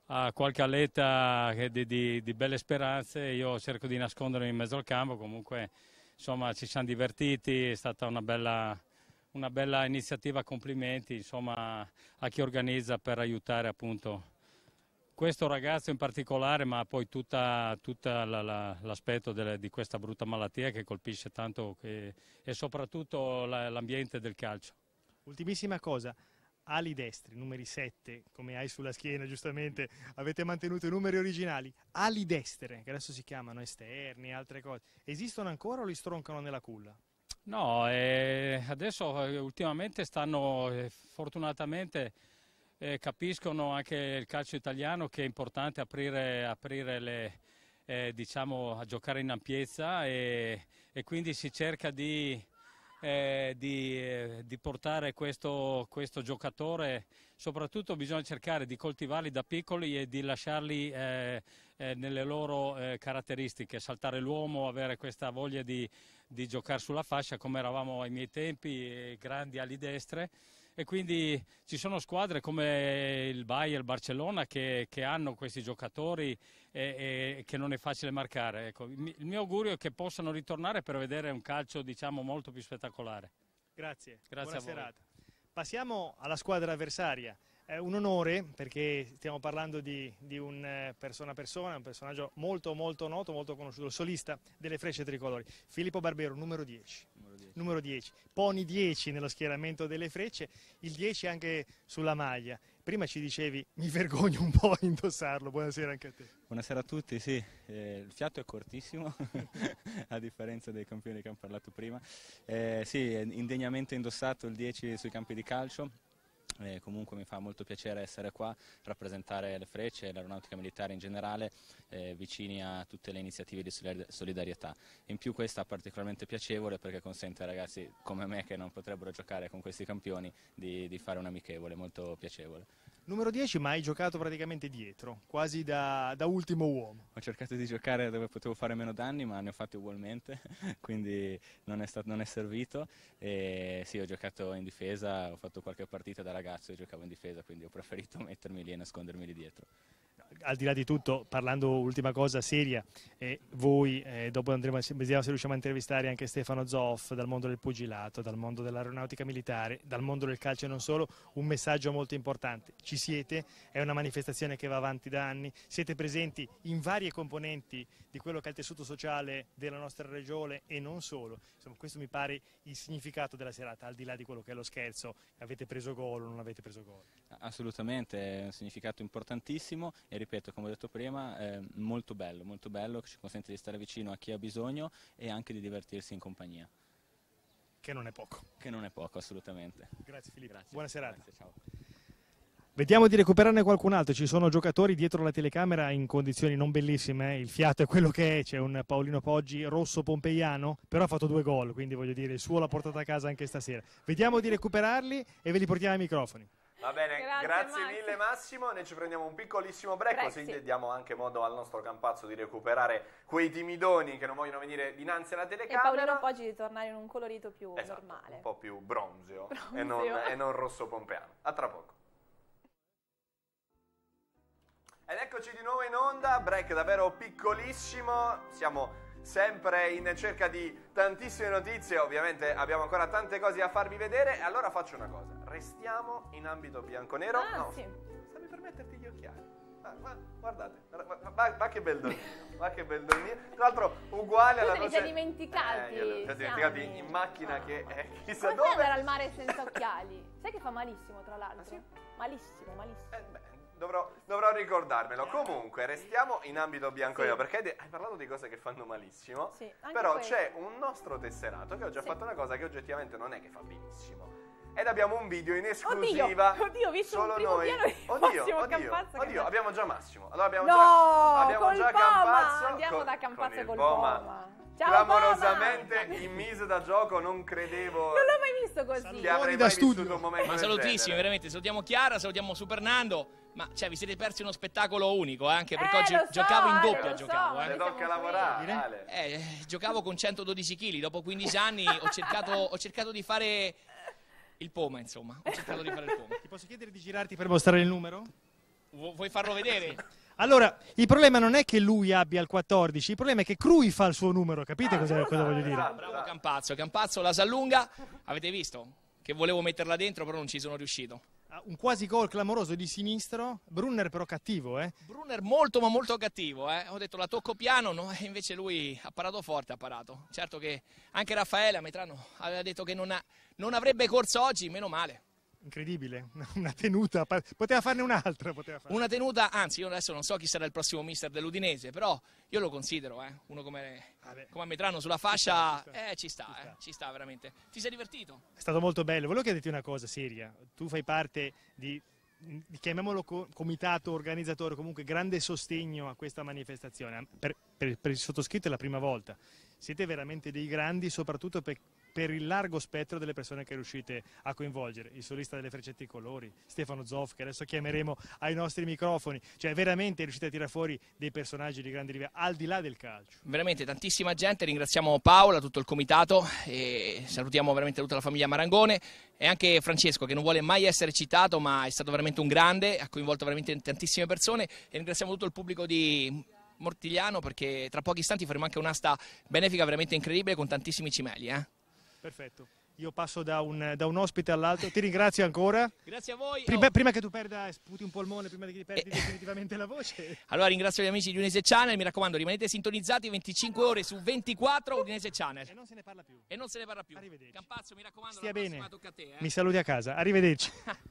a qualche aletta che di, di, di belle speranze, io cerco di nascondermi in mezzo al campo. Comunque insomma ci siamo divertiti, è stata una bella, una bella iniziativa, complimenti insomma a chi organizza per aiutare appunto questo ragazzo in particolare, ma poi tutta, tutta la, la, l'aspetto delle, di questa brutta malattia che colpisce tanto che, e soprattutto la, l'ambiente del calcio. Ultimissima cosa, ali destri, numeri sette, come hai sulla schiena giustamente, avete mantenuto i numeri originali, ali destre, che adesso si chiamano esterni e altre cose, esistono ancora o li stroncano nella culla? No, eh, adesso eh, ultimamente stanno, eh, fortunatamente, eh, capiscono anche il calcio italiano che è importante aprire, aprire le, eh, diciamo, a giocare in ampiezza e, e quindi si cerca di... Eh, di, eh, di portare questo, questo giocatore, soprattutto bisogna cercare di coltivarli da piccoli e di lasciarli eh, eh, nelle loro eh, caratteristiche, saltare l'uomo, avere questa voglia di, di giocare sulla fascia come eravamo ai miei tempi, eh, grandi ali destre. E quindi ci sono squadre come il Bayern, il Barcellona che, che hanno questi giocatori e, e che non è facile marcare. Ecco, il mio augurio è che possano ritornare per vedere un calcio, diciamo, molto più spettacolare. Grazie, Grazie buona a voi. serata. Passiamo alla squadra avversaria. È un onore perché stiamo parlando di, di un eh, persona a persona, un personaggio molto molto noto, molto conosciuto, il solista delle Frecce Tricolori, Filippo Barbero, numero dieci. Numero dieci. Poni dieci nello schieramento delle Frecce, il dieci anche sulla maglia. Prima ci dicevi, mi vergogno un po' a indossarlo, buonasera anche a te. Buonasera a tutti, sì, eh, il fiato è cortissimo, a differenza dei campioni che hanno parlato prima. Eh, sì, indegnamente indossato il dieci sui campi di calcio. Eh, comunque mi fa molto piacere essere qua, rappresentare le Frecce e l'aeronautica militare in generale, eh, vicini a tutte le iniziative di solidarietà. In più questa è particolarmente piacevole perché consente ai ragazzi come me che non potrebbero giocare con questi campioni di, di fare un amichevole molto piacevole. Numero dieci, ma hai giocato praticamente dietro, quasi da, da ultimo uomo. Ho cercato di giocare dove potevo fare meno danni, ma ne ho fatti ugualmente, quindi non è, stato, non è servito. E sì, ho giocato in difesa, ho fatto qualche partita da ragazzo e giocavo in difesa, quindi ho preferito mettermi lì e nascondermi lì dietro. Al di là di tutto, parlando ultima cosa seria, eh, voi eh, dopo andremo, vediamo se riusciamo a intervistare anche Stefano Zoff dal mondo del pugilato, dal mondo dell'aeronautica militare, dal mondo del calcio e non solo, un messaggio molto importante. Ci siete, è una manifestazione che va avanti da anni, siete presenti in varie componenti di quello che è il tessuto sociale della nostra regione e non solo. Insomma, questo mi pare il significato della serata, al di là di quello che è lo scherzo, avete preso gol o non avete preso gol. Assolutamente, è un significato importantissimo e ripeto, come ho detto prima, è molto bello, molto bello, che ci consente di stare vicino a chi ha bisogno e anche di divertirsi in compagnia. Che non è poco. Che non è poco, assolutamente. Grazie Filippo, Grazie. buona serata. Grazie, ciao. Vediamo di recuperarne qualcun altro, ci sono giocatori dietro la telecamera in condizioni non bellissime, eh? Il fiato è quello che è, c'è un Paolino Poggi rosso pompeiano, però ha fatto due gol, quindi voglio dire il suo l'ha portato a casa anche stasera. Vediamo di recuperarli e ve li portiamo ai microfoni. Va bene, grazie, grazie Massimo. mille Massimo, noi ci prendiamo un piccolissimo break, Grazie. così diamo anche modo al nostro Campazzo di recuperare quei timidoni che non vogliono venire dinanzi alla E telecamera. Paolino Poggi di tornare in un colorito più Esatto, normale. un po' più bronzeo, Bronzeo. E, non, e non rosso pompeano. A tra poco. Ed eccoci di nuovo in onda, break davvero piccolissimo, siamo sempre in cerca di tantissime notizie, ovviamente abbiamo ancora tante cose da farvi vedere, e allora faccio una cosa, restiamo in ambito bianconero. Ah, no, sì. stavi per metterti gli occhiali, ah, ma, guardate, ma, ma, ma che bel donnino, ma che bel donnino, tra l'altro uguale Tu alla te li voce... sei dimenticati, eh, io li ho dimenticati Siani. in macchina che è chissà Come dove. fai ad andare al mare senza occhiali? Sai che fa malissimo, tra l'altro? Ah, sì? Malissimo, malissimo. Eh, beh, dovrò, dovrò ricordarmelo. Comunque, restiamo in ambito bianconero, Sì. perché de- hai parlato di cose che fanno malissimo, Sì, anche però questo. c'è un nostro tesserato che oggi ha Sì. fatto una cosa che oggettivamente non è che fa benissimo. Ed abbiamo un video in esclusiva. Oddio, oddio, ho visto solo un primo noi. piano di Oddio, Massimo oddio, Campazzo che oddio, fa- abbiamo già Massimo. Allora abbiamo No, già, abbiamo col già Poma. Campazzo. Andiamo con- da Campazzo con il col Poma. Poma. Ciao, Clamorosamente in mise da gioco, non credevo Non l'ho mai visto così. che avrei da mai studio. vissuto un momento Ma del salutissimi, genere. veramente. Salutiamo Chiara, salutiamo Super Nando. Ma cioè, vi siete persi uno spettacolo unico, eh, anche perché Eh, oggi lo so, giocavo in Ale, doppia. lo so, giocavo, ma eh. Ne noi tocca siamo lavorare, qui. Ale. Eh, giocavo con centododici chili. Dopo quindici anni ho cercato, ho cercato di fare il Poma, insomma. Ho cercato di fare il Poma. Ti posso chiedere di girarti per mostrare il numero? Vuoi farlo vedere? Allora, il problema non è che lui abbia il quattordici, il problema è che Crui fa il suo numero, capite cosa, cosa voglio dire? Bravo Campazzo, Campazzo la s'allunga, avete visto? Che volevo metterla dentro però non ci sono riuscito. Un quasi gol clamoroso di sinistro, Brunner però cattivo, eh? Brunner molto ma molto cattivo, eh? Ho detto la tocco piano, no? E invece lui ha parato forte, ha parato. Certo che anche Raffaele Metrano aveva detto che non, ha, non avrebbe corso oggi, meno male. Incredibile, una tenuta, poteva farne un'altra. Una tenuta, anzi io adesso non so chi sarà il prossimo mister dell'Udinese, però io lo considero, eh, uno come, come Metrano sulla fascia, ci sta, eh, ci, sta, ci, sta. Eh, ci sta veramente. Ti sei divertito? È stato molto bello, volevo chiederti una cosa seria, tu fai parte di, di chiamiamolo co comitato organizzatore, comunque grande sostegno a questa manifestazione, per, per, per il sottoscritto è la prima volta, siete veramente dei grandi soprattutto per per il largo spettro delle persone che riuscite a coinvolgere, il solista delle Frecce Tricolori, Stefano Zoff, che adesso chiameremo ai nostri microfoni, cioè veramente riuscite a tirare fuori dei personaggi di grande livello, al di là del calcio. Veramente tantissima gente, ringraziamo Paola, tutto il comitato, e salutiamo veramente tutta la famiglia Marangone e anche Francesco che non vuole mai essere citato ma è stato veramente un grande, ha coinvolto veramente tantissime persone e ringraziamo tutto il pubblico di Mortigliano perché tra pochi istanti faremo anche un'asta benefica veramente incredibile con tantissimi cimeli. Eh? Perfetto, io passo da un, da un ospite all'altro, ti ringrazio ancora. Grazie a voi. Prima, oh. prima che tu perda, sputi un polmone, prima che perdi eh. definitivamente la voce. Allora ringrazio gli amici di Udinese Channel, mi raccomando rimanete sintonizzati venticinque ore su ventiquattro Udinese Channel. E non se ne parla più. E non se ne parla più. Arrivederci. Campazzo mi raccomando, stia la bene. tocca a te. Eh? Mi saluti a casa, arrivederci.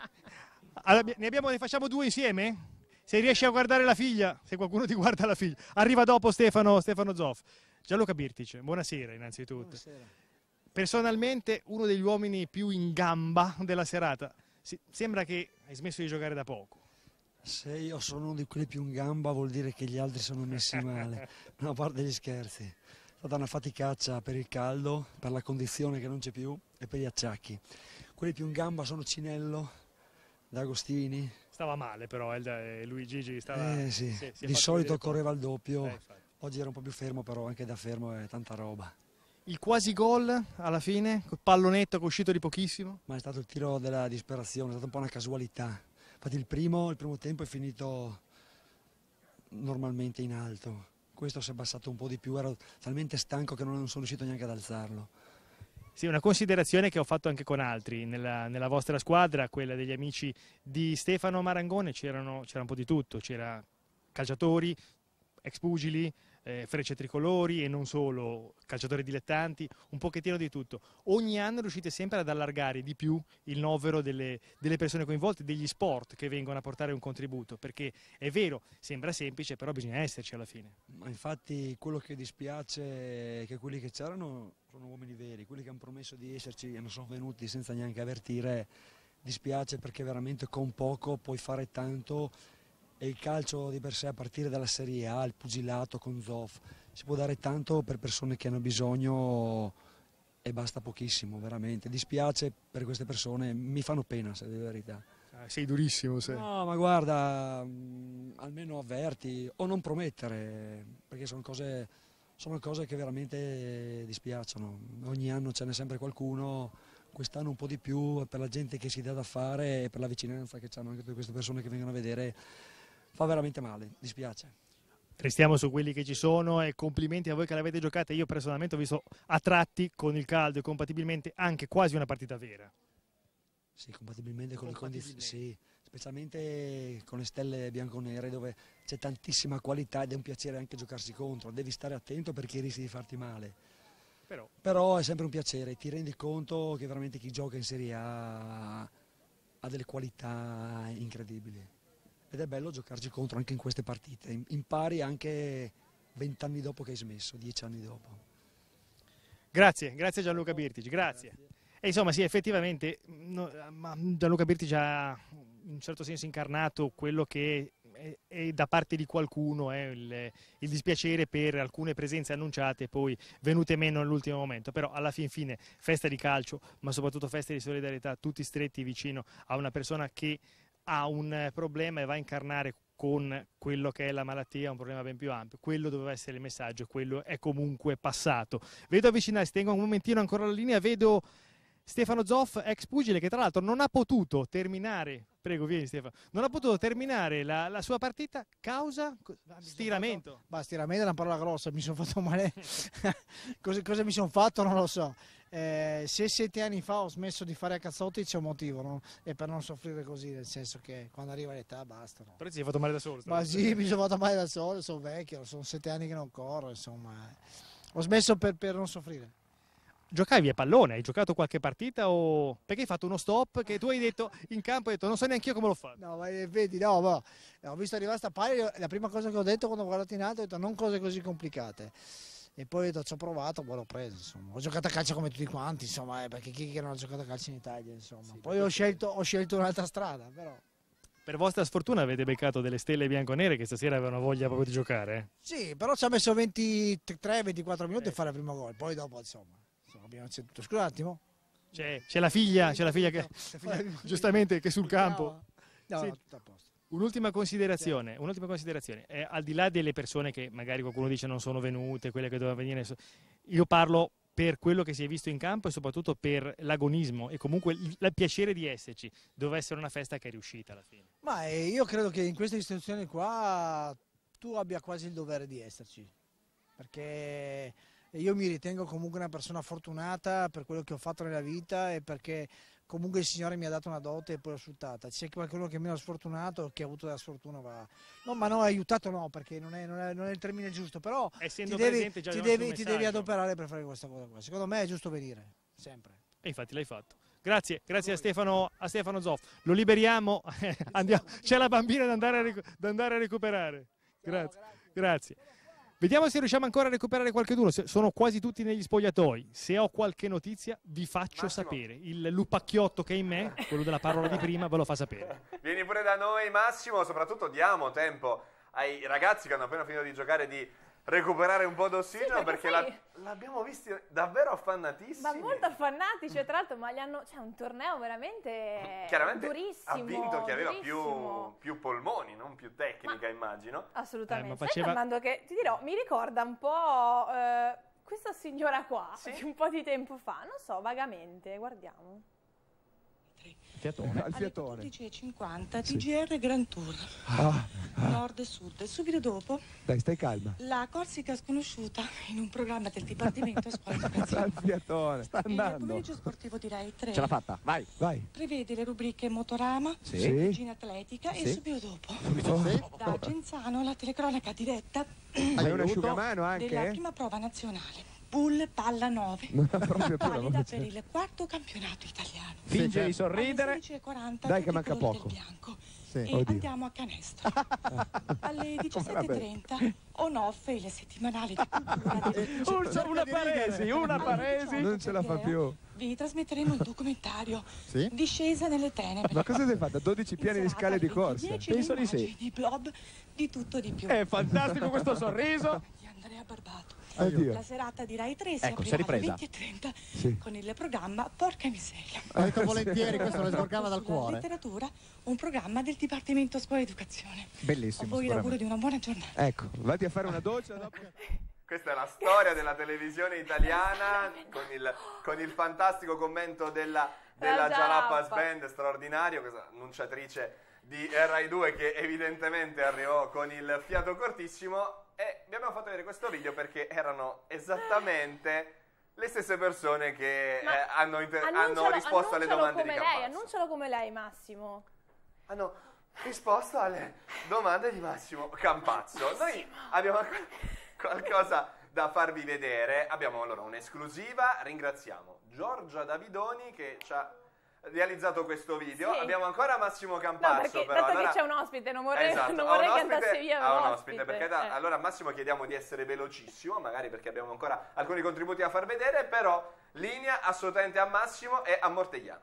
Allora, ne, abbiamo, ne facciamo due insieme? Se riesci a guardare la figlia, se qualcuno ti guarda la figlia. Arriva dopo Stefano, Stefano Zoff. Gianluca Birtic, buonasera innanzitutto. Buonasera. Personalmente uno degli uomini più in gamba della serata. Si, sembra che hai smesso di giocare da poco. Se io sono uno di quelli più in gamba vuol dire che gli altri sono messi male. No, a parte gli scherzi. È stata una faticaccia per il caldo, per la condizione che non c'è più e per gli acciacchi. Quelli più in gamba sono Cinello, D'Agostini. Stava male però, eh, lui Gigi stava... Eh sì, sì di solito correva il doppio. Eh, Oggi era un po' più fermo, però anche da fermo è tanta roba. Il quasi gol alla fine, col pallonetto che è uscito di pochissimo. Ma è stato il tiro della disperazione, è stata un po' una casualità. Infatti il primo, il primo tempo è finito normalmente in alto. Questo si è abbassato un po' di più, ero talmente stanco che non sono riuscito neanche ad alzarlo. Sì, una considerazione che ho fatto anche con altri nella, nella vostra squadra, quella degli amici di Stefano Marangone, c'era un po' di tutto, c'era calciatori, ex pugili, Eh, Frecce Tricolori e non solo, calciatori dilettanti, un pochettino di tutto. Ogni anno riuscite sempre ad allargare di più il novero delle, delle persone coinvolte, degli sport che vengono a portare un contributo, perché è vero, sembra semplice, però bisogna esserci alla fine. Ma infatti quello che dispiace è che quelli che c'erano sono uomini veri, quelli che hanno promesso di esserci e non sono venuti senza neanche avvertire, dispiace perché veramente con poco puoi fare tanto. E il calcio di per sé a partire dalla Serie A, il pugilato con Zoff, si può dare tanto per persone che hanno bisogno e basta pochissimo, veramente. Dispiace per queste persone, mi fanno pena, se di verità. Ah, sei durissimo, sei. No, ma guarda, mh, almeno avverti o non promettere, perché sono cose, sono cose che veramente dispiacciono. Ogni anno ce n'è sempre qualcuno, quest'anno un po' di più per la gente che si dà da fare e per la vicinanza che hanno anche tutte queste persone che vengono a vedere. Fa veramente male, dispiace. Restiamo su quelli che ci sono e complimenti a voi che l'avete giocata. Io personalmente ho visto a tratti con il caldo e compatibilmente anche quasi una partita vera. Sì, compatibilmente con le condizioni, sì, specialmente con le stelle bianconere dove c'è tantissima qualità ed è un piacere anche giocarsi contro. Devi stare attento perché rischi di farti male. Però. Però è sempre un piacere, ti rendi conto che veramente chi gioca in Serie A ha delle qualità incredibili. Ed è bello giocarci contro anche in queste partite, impari anche vent'anni dopo che hai smesso, dieci anni dopo. Grazie, grazie Gianluca Birtic, grazie. grazie. E insomma sì, effettivamente no, Gianluca Birtic ha in un certo senso incarnato quello che è, è da parte di qualcuno è il, il dispiacere per alcune presenze annunciate poi venute meno all'ultimo momento, però alla fin fine festa di calcio, ma soprattutto festa di solidarietà, tutti stretti vicino a una persona che ha un problema e va a incarnare con quello che è la malattia un problema ben più ampio. Quello doveva essere il messaggio, quello è comunque passato. Vedo avvicinarsi, tengo un momentino ancora la linea, vedo Stefano Zoff, ex pugile, che tra l'altro non ha potuto terminare, prego vieni Stefano, non ha potuto terminare la, la sua partita causa stiramento. Ma stiramento è una parola grossa, mi sono fatto male. cosa, cosa mi sono fatto non lo so. Eh, se sette anni fa ho smesso di fare a cazzotti c'è un motivo, no? E per non soffrire così, nel senso che quando arriva l'età basta. No? Però ti sei fatto male da solo. Ma sì, mi sono fatto male da solo, sono vecchio, sono sette anni che non corro, insomma. Ho smesso per, per non soffrire. Giocavi a pallone, hai giocato qualche partita o perché hai fatto uno stop che tu hai detto in campo, hai detto non so neanche io come l'ho fatto. No, ma vedi, no, ma ho visto arrivare sta palla, la prima cosa che ho detto quando ho guardato in alto ho detto non cose così complicate. E poi ho detto ci ho provato, poi l'ho preso, insomma. Ho giocato a calcio come tutti quanti, insomma, eh, perché chi che non ha giocato a calcio in Italia, insomma. Sì, poi ho scelto, ho scelto un'altra strada, però. Per vostra sfortuna avete beccato delle stelle bianconere che stasera avevano voglia proprio di giocare. Eh? Sì, però ci ha messo ventitré ventiquattro minuti eh. a fare il primo gol, poi dopo, insomma. Abbiamo sentito. Scusa un attimo. C'è, c'è la figlia, c'è la figlia che giustamente che è sul campo. No, sì. no, tutto a posto. Un'ultima considerazione, un'ultima considerazione. Eh, al di là delle persone che magari qualcuno dice non sono venute, quelle che dovevano venire, io parlo per quello che si è visto in campo e soprattutto per l'agonismo e comunque il, il piacere di esserci. Doveva essere una festa che è riuscita alla fine. Ma eh, io credo che in queste istituzioni qua tu abbia quasi il dovere di esserci, perché io mi ritengo comunque una persona fortunata per quello che ho fatto nella vita e perché comunque il Signore mi ha dato una dote e poi l'ho sfruttata. C'è qualcuno che è meno sfortunato, che ha avuto della sfortuna, va. No, ma no, aiutato no, perché non è, non è, non è il termine giusto, però essendo ti devi, presente già ti, il devi, ti devi adoperare per fare questa cosa qua. Secondo me è giusto venire, sempre. E infatti l'hai fatto. Grazie, grazie a Stefano, a Stefano Zoff. Lo liberiamo, andiamo. C'è la bambina da andare a, ric da andare a recuperare. Grazie, grazie. Vediamo se riusciamo ancora a recuperare qualcuno. Sono quasi tutti negli spogliatoi. Se ho qualche notizia vi faccio Massimo. sapere. Il lupacchiotto che è in me, quello della parola di prima, ve lo fa sapere. Vieni pure da noi Massimo, soprattutto diamo tempo ai ragazzi che hanno appena finito di giocare di recuperare un po' d'ossigeno, sì, perché, perché l'abbiamo visti davvero affannatissimi. Ma molto affannati, cioè tra l'altro, ma gli hanno, cioè un torneo veramente Chiaramente durissimo. Ha vinto chi aveva più, più polmoni, non più tecnica, ma, immagino. Assolutamente. Eh, faceva... Stai Fernando, che ti dirò, mi ricorda un po' eh, questa signora qua, sì? Di un po' di tempo fa, non so, vagamente, guardiamo. Fiatone. Al fiatone. Alle quattordici e cinquanta T G R Grand Tour, ah, ah. nord e sud. Subito dopo, dai, stai calma. La Corsica sconosciuta in un programma del Dipartimento Scuola Al fiatone, sta andando. Il pomeriggio sportivo di Rai tre. Ce l'ha fatta, vai, vai. Prevede le rubriche Motorama, sì. Cucina Atletica sì. E subito dopo. Oh. Da Genzano la telecronaca diretta. Hai un asciugamano anche? Della prima prova nazionale. Bull Palla nove, valida per il quarto campionato italiano. Finge sì, di sorridere, dai che manca poco. Sì. E oddio. Andiamo a canestro. Alle diciassette e trenta on-off il settimanale di cultura. Una Paresi, una Paresi. Non ce la fa più. Vi trasmetteremo il documentario sì? Discesa nelle tenebre. Ma cosa avete fatto? dodici piani di scale di corsa? Penso di sì. Di blob, di tutto di più. È fantastico questo sorriso. Di Andrea Barbato. Addio. La serata di Rai tre si ecco, aprirà alle venti e trenta sì. Con il programma Porca Miseria. Ho detto volentieri, questo lo sborgava dal cuore. Letteratura, un programma del Dipartimento Scuola ed Educazione. Bellissimo. A voi l'auguro di una buona giornata. Ecco, vatti a fare una doccia dopo. Questa è la storia della televisione italiana con il, con il fantastico commento della, della Jalapas Band, straordinario, questa annunciatrice di Rai due che evidentemente arrivò con il fiato cortissimo. E vi abbiamo fatto vedere questo video perché erano esattamente le stesse persone che eh, hanno, hanno risposto alle domande come di lei, Campazzo. Annuncialo come lei, Massimo. Hanno risposto alle domande di Massimo Campazzo. Noi abbiamo qualcosa da farvi vedere. Abbiamo allora un'esclusiva. Ringraziamo Giorgia Davidoni che ci ha realizzato questo video. Sì. Abbiamo ancora Massimo Campazzo, no, perché, però dato allora... che c'è un ospite, non vorrei, esatto. non vorrei che andasse via ha un un ospite, ospite perché da... eh. allora Massimo chiediamo di essere velocissimo, magari perché abbiamo ancora alcuni contributi da far vedere, però linea assolutamente a Massimo e a Mortegliano.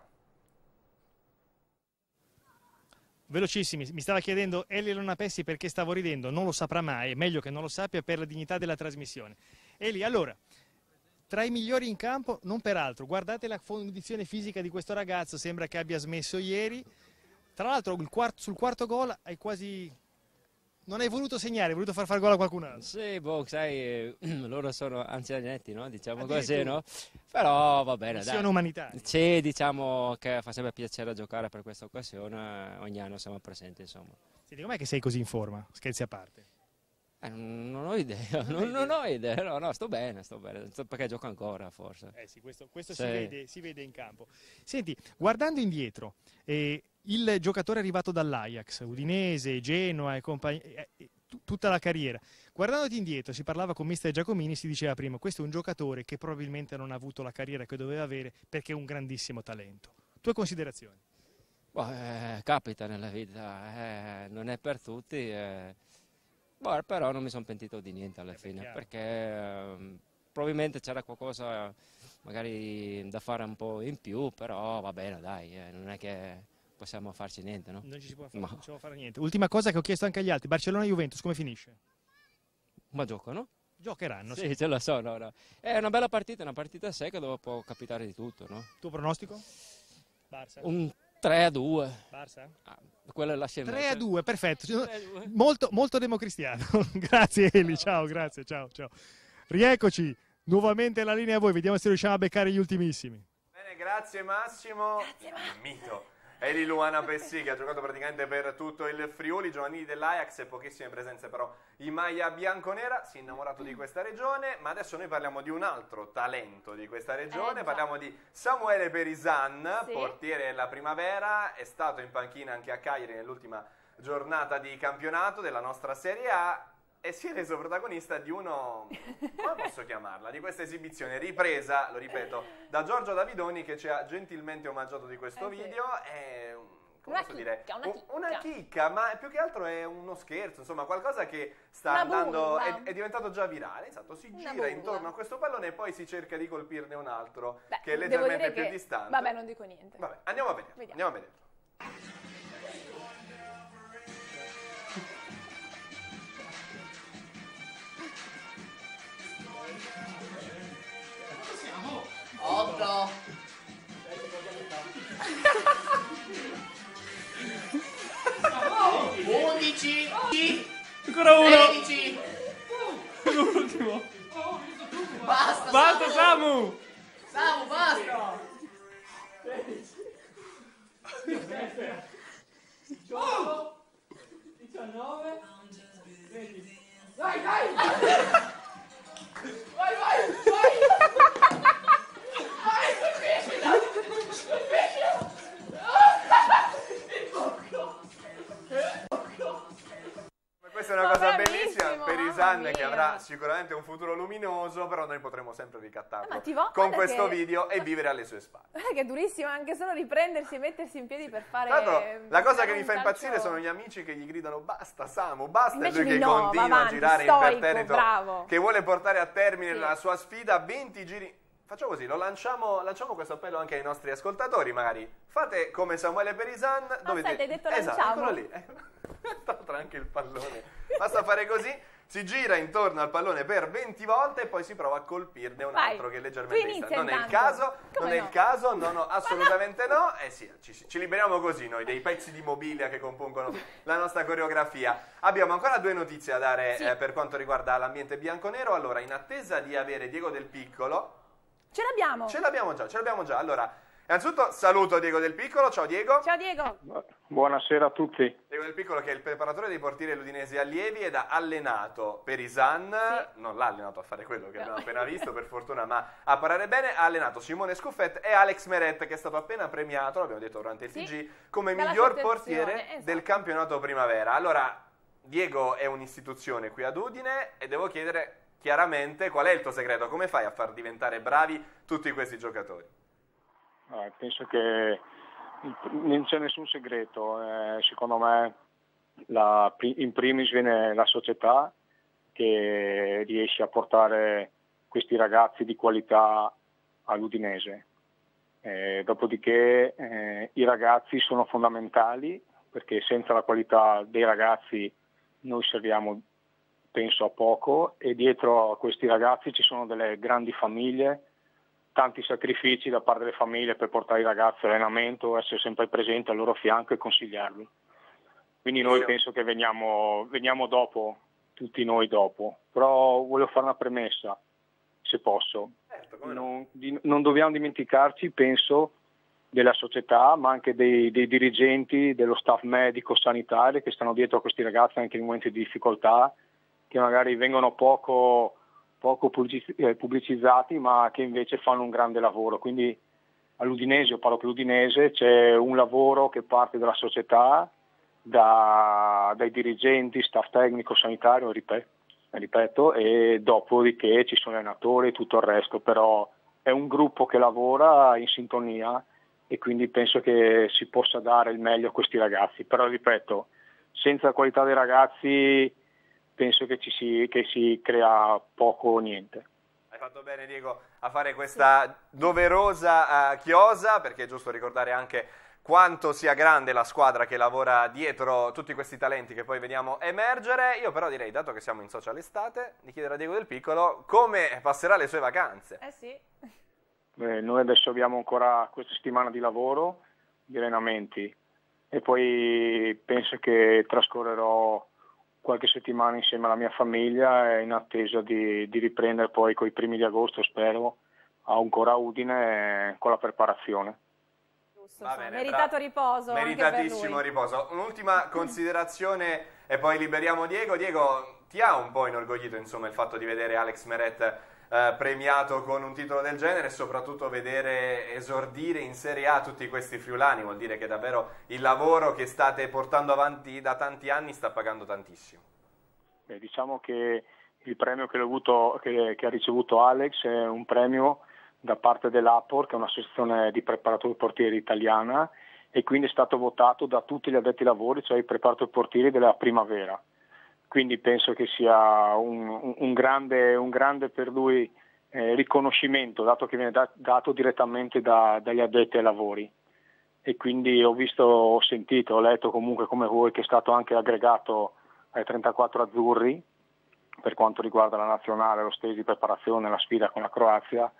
Velocissimi, mi stava chiedendo Eli Lona Pessi perché stavo ridendo, non lo saprà mai, è meglio che non lo sappia per la dignità della trasmissione. Eli, allora, tra i migliori in campo, non peraltro, guardate la condizione fisica di questo ragazzo, sembra che abbia smesso ieri. Tra l'altro sul quarto gol hai quasi Non hai voluto segnare, hai voluto far fare gol a qualcun altro? Sì, boh, sai, loro sono anzianetti, no? Diciamo così, no? Però va bene, dai. Missione umanitaria. Sì, diciamo che fa sempre piacere giocare per questa occasione, ogni anno siamo presenti, insomma. Senti, com'è che sei così in forma? Scherzi a parte. Eh, non, non ho idea, non, non ho idea, no, no, sto bene, sto bene, perché gioco ancora forse. Eh sì, questo, questo sì. si, vede, si vede in campo. Senti, guardando indietro, eh, il giocatore arrivato dall'Ajax, Udinese, Genoa e compagnia, eh, eh, tutta la carriera, guardandoti indietro, si parlava con mister Giacomini, si diceva prima, questo è un giocatore che probabilmente non ha avuto la carriera che doveva avere perché è un grandissimo talento. Tue considerazioni? Boh, eh, capita nella vita, eh, non è per tutti. Eh. Boh, però non mi sono pentito di niente alla fine, perché eh, probabilmente c'era qualcosa magari da fare un po' in più, però va bene, dai, eh, non è che possiamo farci niente, no? Non ci si può fare, no. non ci può fare niente. Ultima cosa che ho chiesto anche agli altri, Barcellona-Juventus come finisce? Ma giocano? Giocheranno, sì. sì. Ce lo so, no, no. È una bella partita, una partita secca dove può capitare di tutto, no? Tuo pronostico? Barça? Un tre a due. Barça? Ah, quello è la scena. tre a due, perfetto. Molto, molto democristiano. Grazie Eli, ciao, grazie, ciao, ciao. Rieccoci, nuovamente la linea a voi, vediamo se riusciamo a beccare gli ultimissimi. Bene, grazie Massimo. Grazie Massimo. Mito. Eli Luana Pessì che ha giocato praticamente per tutto il Friuli, giovanili dell'Ajax e pochissime presenze però in maglia bianconera, si è innamorato di questa regione, ma adesso noi parliamo di un altro talento di questa regione, eh, parliamo di Samuele Perisan, sì. Portiere della Primavera, è stato in panchina anche a Cagliari nell'ultima giornata di campionato della nostra Serie A e si è reso protagonista di uno, come posso chiamarla, di questa esibizione ripresa, lo ripeto, da Giorgio Davidoni che ci ha gentilmente omaggiato di questo eh sì. video. È, come una posso chicca, dire? Una chicca. una chicca, ma più che altro è uno scherzo, insomma qualcosa che sta una andando, è, è diventato già virale, esatto, si una gira burla. intorno a questo pallone e poi si cerca di colpirne un altro. Beh, che è leggermente più che, distante. Vabbè, non dico niente. Vabbè, andiamo a vedere, Vediamo. andiamo a vedere. otto undici ancora uno tredici l'ultimo basta basta Samu Samu Samu basta diciotto diciannove venti dai dai vai vai vai Questa è una cosa bellissima per Isan che avrà sicuramente un futuro luminoso, però noi potremo sempre ricattarlo vo- con questo che... video e vivere alle sue spalle. Guarda che è durissimo anche solo riprendersi e mettersi in piedi per fare... Tra l'altro, la cosa che mi fa calcio... impazzire sono gli amici che gli gridano basta Samu, basta, Invece e lui che no, continua avanti, a girare stoico, imperterrito, bravo. che vuole portare a termine sì. la sua sfida, venti giri... Facciamo così, lo lanciamo, lanciamo questo appello anche ai nostri ascoltatori, magari fate come Samuele Perisan, dovete... Aspetta, hai detto esatto, lanciamo? eccolo lì, tra l'altro anche il pallone, basta fare così, si gira intorno al pallone per venti volte e poi si prova a colpirne un Vai, altro che è leggermente tu distante. Non è il intanto. caso, Come non è no? il caso, no, no, assolutamente no, eh sì, ci, ci liberiamo così noi dei pezzi di mobilia che compongono la nostra coreografia. Abbiamo ancora due notizie da dare Sì. eh, per quanto riguarda l'ambiente bianconero, allora in attesa di avere Diego Del Piccolo... Ce l'abbiamo! Ce l'abbiamo già, ce l'abbiamo già. Allora, innanzitutto saluto Diego Del Piccolo, ciao Diego. Ciao Diego! Buonasera a tutti. Diego Del Piccolo che è il preparatore dei portieri dell'Udinese Allievi ed ha allenato Perisan, sì. non l'ha allenato a fare quello che abbiamo appena visto per fortuna, ma a parare bene, ha allenato Simone Scuffet e Alex Meret che è stato appena premiato, l'abbiamo detto durante il sì. T G, come Dalla miglior sottozione, portiere esatto. del campionato primavera. Allora, Diego è un'istituzione qui ad Udine e devo chiedere chiaramente qual è il tuo segreto, come fai a far diventare bravi tutti questi giocatori? Eh, penso che non c'è nessun segreto, eh, secondo me la, in primis viene la società che riesce a portare questi ragazzi di qualità all'Udinese, eh, dopodiché eh, i ragazzi sono fondamentali perché senza la qualità dei ragazzi noi serviamo penso a poco e dietro a questi ragazzi ci sono delle grandi famiglie, tanti sacrifici da parte delle famiglie per portare i ragazzi all'allenamento, essere sempre presenti al loro fianco e consigliarli. quindi noi penso che veniamo, veniamo dopo, tutti noi dopo, però voglio fare una premessa, se posso. Non, di, non dobbiamo dimenticarci, penso, della società, ma anche dei, dei dirigenti, dello staff medico sanitario che stanno dietro a questi ragazzi anche in momenti di difficoltà, che magari vengono poco, poco pubblicizzati, ma che invece fanno un grande lavoro. Quindi all'Udinese, io parlo per l'Udinese, c'è un lavoro che parte dalla società, da, dai dirigenti, staff tecnico, sanitario, ripeto, ripeto, e dopodiché ci sono allenatori e tutto il resto, però è un gruppo che lavora in sintonia e quindi penso che si possa dare il meglio a questi ragazzi, però ripeto, senza la qualità dei ragazzi penso che, ci si, che si crea poco o niente. Hai fatto bene, Diego, a fare questa doverosa uh, chiosa, perché è giusto ricordare anche quanto sia grande la squadra che lavora dietro tutti questi talenti che poi vediamo emergere. Io però direi, dato che siamo in social estate, di chiedere a Diego Del Piccolo come passerà le sue vacanze. Eh sì. Beh, noi adesso abbiamo ancora questa settimana di lavoro, di allenamenti, e poi penso che trascorrerò qualche settimana insieme alla mia famiglia in attesa di, di riprendere poi con i primi di agosto, spero, ancora a Udine con la preparazione. Va bene, meritato riposo. Meritatissimo riposo. Un'ultima considerazione e poi liberiamo Diego. Diego, ti ha un po' inorgoglito insomma il fatto di vedere Alex Meret eh, premiato con un titolo del genere e soprattutto vedere esordire in Serie A tutti questi friulani? Vuol dire che davvero il lavoro che state portando avanti da tanti anni sta pagando tantissimo. Beh, diciamo che il premio che, avuto, che, che ha ricevuto Alex è un premio da parte dell'A P O R, che è un'associazione di preparatori portieri italiana, e quindi è stato votato da tutti gli addetti ai lavori, cioè i preparatori portieri della primavera. Quindi penso che sia un, un, grande, un grande per lui eh, riconoscimento, dato che viene da, dato direttamente da, dagli addetti ai lavori. E quindi ho visto, ho sentito, ho letto comunque come voi che è stato anche aggregato ai trentaquattro azzurri per quanto riguarda la nazionale, lo stage di preparazione, la sfida con la Croazia.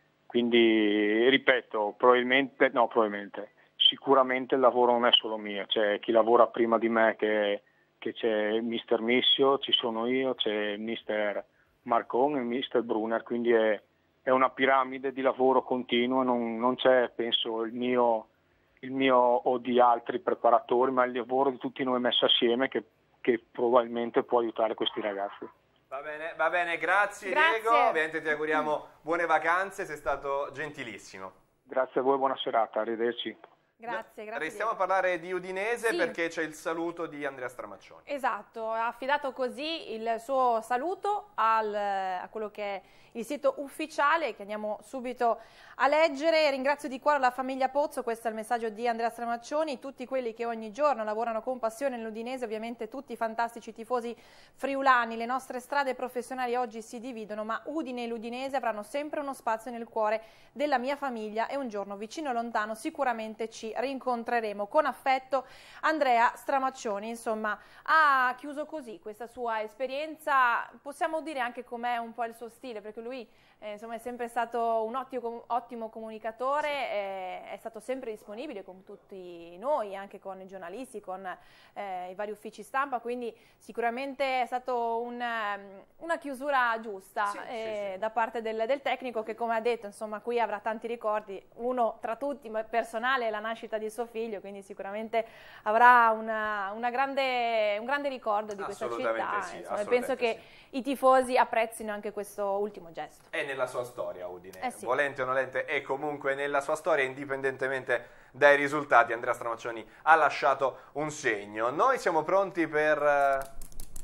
Quindi, ripeto, probabilmente, no, probabilmente, sicuramente il lavoro non è solo mio, c'è chi lavora prima di me, che, che c'è mister Missio, ci sono io, c'è mister Marcon e mister Brunner, quindi è, è una piramide di lavoro continuo, non, non c'è, penso, il mio, il mio o di altri preparatori, ma il lavoro di tutti noi messo assieme che, che probabilmente può aiutare questi ragazzi. Va bene, va bene, grazie, grazie Diego, ovviamente ti auguriamo buone vacanze, sei stato gentilissimo. Grazie a voi, buona serata, arrivederci. Grazie, grazie. Restiamo Diego. a parlare di Udinese sì. perché c'è il saluto di Andrea Stramaccioni. Esatto, ha affidato così il suo saluto al, a quello che è il sito ufficiale che andiamo subito a leggere. Ringrazio di cuore la famiglia Pozzo, questo è il messaggio di Andrea Stramaccioni, tutti quelli che ogni giorno lavorano con passione nell'Udinese, ovviamente tutti i fantastici tifosi friulani. Le nostre strade professionali oggi si dividono, ma Udine e l'Udinese avranno sempre uno spazio nel cuore della mia famiglia e un giorno vicino o lontano sicuramente ci rincontreremo. Con affetto, Andrea Stramaccioni. Insomma, ha chiuso così questa sua esperienza, possiamo dire anche com'è un po' il suo stile, perché lui eh, insomma, è sempre stato un ottimo, ottimo comunicatore, sì. eh, è stato sempre disponibile con tutti noi, anche con i giornalisti, con eh, i vari uffici stampa, quindi sicuramente è stato un, una chiusura giusta sì, eh, sì, sì. da parte del, del tecnico che, come ha detto, insomma, qui avrà tanti ricordi, uno tra tutti personale è la nascita di suo figlio, quindi sicuramente avrà una, una grande, un grande ricordo di questa città, sì, insomma, e penso che sì. i tifosi apprezzino anche questo ultimo gesto. È nella sua storia Udine, eh sì. volente o nolente, è comunque nella sua storia, indipendentemente dai risultati. Andrea Stramaccioni ha lasciato un segno. Noi siamo pronti per...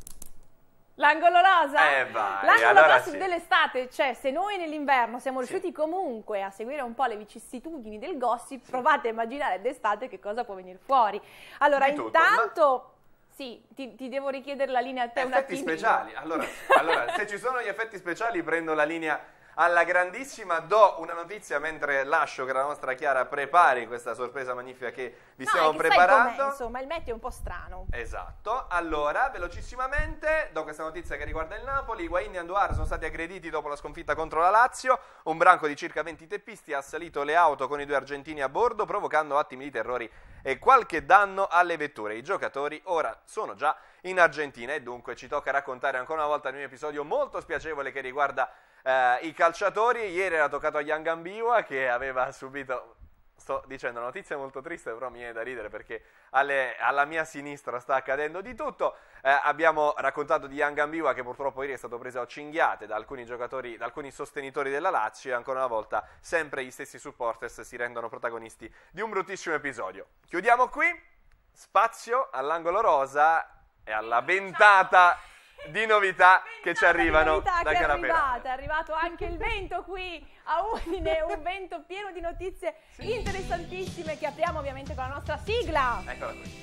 L'angolo rosa? Eh vai, L'angolo allora rosa sì. dell'estate, cioè se noi nell'inverno siamo riusciti sì. comunque a seguire un po' le vicissitudini del gossip, sì. provate a immaginare d'estate che cosa può venire fuori. Allora, tutto, intanto... ma... Sì, ti, ti devo richiedere la linea a te un effetti attimino. speciali. Allora, allora, se ci sono gli effetti speciali prendo la linea alla grandissima. Do una notizia mentre lascio che la nostra Chiara prepari questa sorpresa magnifica che vi no, stiamo che preparando. Sai com'è, insomma, il meteo è un po' strano. Esatto. Allora, velocissimamente, do questa notizia che riguarda il Napoli. Higuain e Andujar sono stati aggrediti dopo la sconfitta contro la Lazio. Un branco di circa venti teppisti ha assalito le auto con i due argentini a bordo, provocando attimi di terrori e qualche danno alle vetture. I giocatori ora sono già in Argentina e dunque ci tocca raccontare ancora una volta il mio episodio molto spiacevole che riguarda eh, i calciatori. Ieri era toccato a Yang Ambiwa che aveva subito, sto dicendo una notizia molto triste, però mi viene da ridere perché alle, alla mia sinistra sta accadendo di tutto. Eh, abbiamo raccontato di Yang Ambiwa che purtroppo ieri è stato preso a cinghiate da alcuni giocatori, da alcuni sostenitori della Lazio, e ancora una volta sempre gli stessi supporters si rendono protagonisti di un bruttissimo episodio. Chiudiamo qui, spazio all'angolo rosa e alla ventata di novità che ci arrivano da che è Caraperale. arrivata, è arrivato anche il vento qui a Udine, un vento pieno di notizie sì. interessantissime che apriamo ovviamente con la nostra sigla. Eccola qui.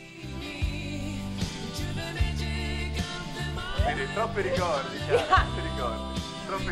Vedi, troppi ricordi, Chiara, troppi ricordi, troppi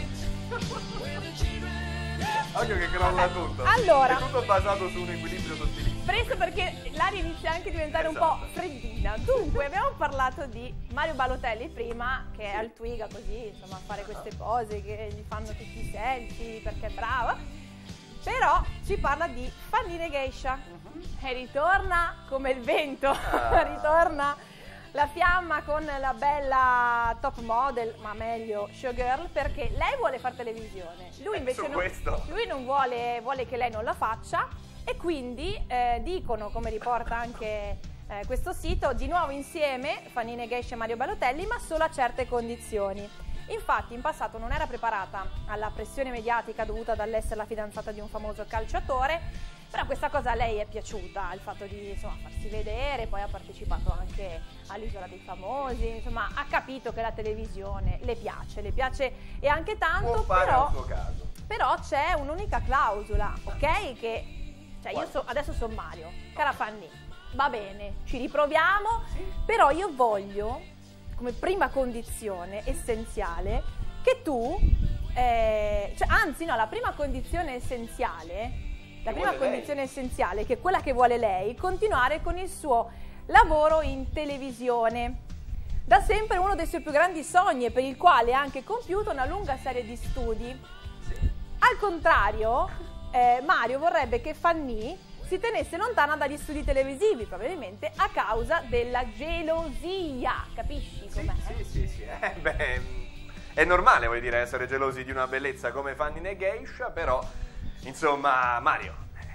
ricordi. Occhio che crolla tutto. Allora, è tutto basato su un equilibrio sottilissimo. Presto perché l'aria inizia anche a diventare esatto. un po' freddina. Dunque, abbiamo parlato di Mario Balotelli prima, che è al Twiga così, insomma, a fare queste pose che gli fanno tutti i selfie perché è brava. Però ci parla di Fannine Geisha uh-huh. e ritorna come il vento, ah. ritorna la fiamma con la bella top model, ma meglio showgirl, perché lei vuole fare televisione, lui invece non, lui non vuole, vuole che lei non la faccia, e quindi eh, dicono, come riporta anche eh, questo sito, di nuovo insieme Fannine Geisha e Mario Balotelli, ma solo a certe condizioni. Infatti in passato non era preparata alla pressione mediatica dovuta dall'essere la fidanzata di un famoso calciatore, però questa cosa a lei è piaciuta, il fatto di insomma, farsi vedere, poi ha partecipato anche all'Isola dei Famosi, insomma ha capito che la televisione le piace, le piace e anche tanto, però, suo caso. però c'è un'unica clausola, ok? Che cioè io so, adesso sono Mario, cara Fanny, va bene, ci riproviamo, però io voglio, come prima condizione essenziale, che tu, eh, cioè, anzi no, la prima condizione essenziale... La prima condizione essenziale, che è quella che vuole lei, continuare con il suo lavoro in televisione. Da sempre uno dei suoi più grandi sogni e per il quale ha anche compiuto una lunga serie di studi. Sì. Al contrario, eh, Mario vorrebbe che Fanny si tenesse lontana dagli studi televisivi, probabilmente a causa della gelosia. Capisci com'è? Sì, sì, sì. sì. Eh, beh, è normale, voglio dire, essere gelosi di una bellezza come Fannine Geisha, però... Insomma, Mario,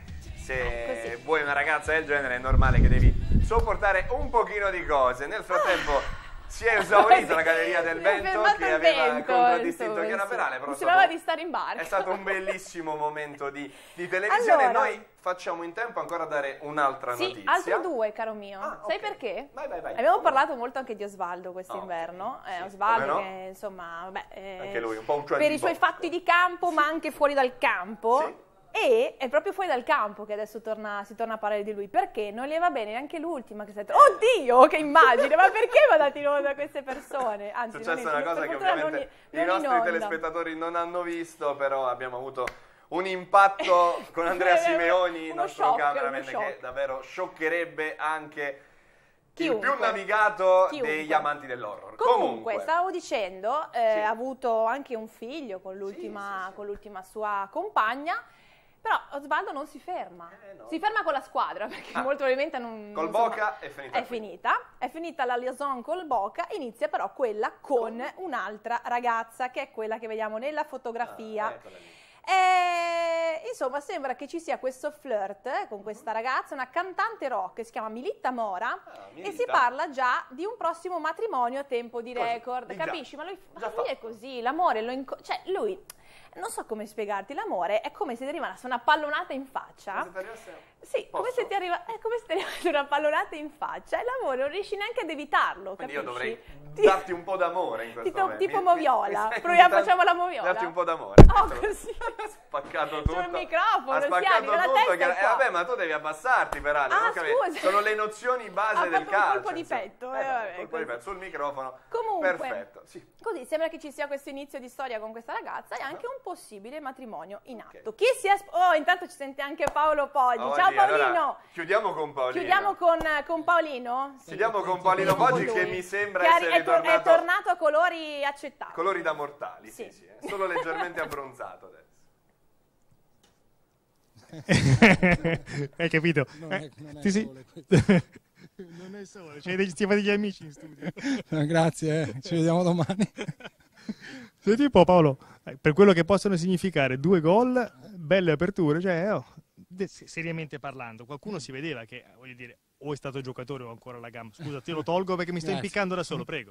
se eh, vuoi una ragazza del genere è normale che devi sopportare un pochino di cose. Nel frattempo si è esaurita la Galleria del Vento che aveva vento, contraddistinto Chiara Perale. Mi sembrava di stare in barca. È stato un bellissimo momento di, di televisione. Allora, noi facciamo in tempo ancora a dare un'altra sì, notizia. Altro due, caro mio. Ah, Sai okay. perché? Vai, vai, vai. Abbiamo parlato molto anche di Osvaldo quest'inverno. Oh, okay. eh, sì, Osvaldo no? che insomma, vabbè, eh, anche lui un po' un per i suoi fatti di campo, ma anche fuori dal campo. Sì. E è proprio fuori dal campo che adesso torna, si torna a parlare di lui, perché non le va bene neanche l'ultima che si è detto, oddio che immagine, ma perché va dati in onda queste persone? Anzi, è successa non una cosa che ovviamente non, i non nostri telespettatori non hanno visto, però abbiamo avuto un impatto con Andrea Simeoni, il nostro shock, cameraman, che davvero scioccherebbe anche chiunque, il più navigato chiunque. degli amanti dell'horror. Comunque, Comunque, stavo dicendo, eh, sì. ha avuto anche un figlio con l'ultima, sì, sì, sì. con l'ultima sua compagna. Però Osvaldo non si ferma, eh, no. si ferma con la squadra perché ah, molto probabilmente non... Col insomma, Boca è finita. È finita, è finita la liaison col Boca, inizia però quella con un'altra ragazza che è quella che vediamo nella fotografia. Ah, e, insomma sembra che ci sia questo flirt eh, con questa ragazza, una cantante rock che si chiama Militta Mora ah, Militta. e si parla già di un prossimo matrimonio a tempo di record, Così, capisci? Ma lui, ma lui è così, l'amore lo inco- cioè lui... Non so come spiegarti, l'amore è come se ti arrivasse una pallonata in faccia. Come se ti arrivasse... Sì, come se ti arriva... è come se ti arrivasse una pallonata in faccia e l'amore non riesci neanche ad evitarlo, Quindi capisci? io dovrei darti un po' d'amore in questo tipo, momento. Tipo mi, moviola, mi, proviamo, mi facciamo la moviola. Darti un po' d'amore. Oh, così. Ha spaccato tutto. Sul microfono, ha spaccato siamo, tutto. la testa Che... è eh, vabbè, ma tu devi abbassarti per Ale. Ah, scusa. Sono le nozioni base ha del calcio. Un colpo di petto. Eh, eh, vabbè, colpo di petto sul microfono. Comunque, perfetto. Sì. Così sembra che ci sia questo inizio di storia con questa ragazza e anche anche un possibile matrimonio in atto. Chi si è... Oh, intanto ci sente anche Paolo Poggi. Oggi, Ciao Paolino! Allora, chiudiamo con Paolino. Chiudiamo con, con Paolino? Sì. Chiudiamo con Paolino Poggi che mi sembra che essere è, tor- tornato... è tornato a colori accettabili. Colori da mortali, sì, sì, sì è solo leggermente abbronzato adesso. Hai capito? Non è, non è Ti sole sì. Non è sole, c'hai degli, degli amici in studio. No, grazie, eh. Ci vediamo domani. Senti un po' Paolo, per quello che possono significare due gol, belle aperture, cioè oh, seriamente parlando, qualcuno si vedeva che, voglio dire, o è stato giocatore o ancora la gamba. Scusa, te lo tolgo perché mi sto Grazie. impiccando da solo, prego.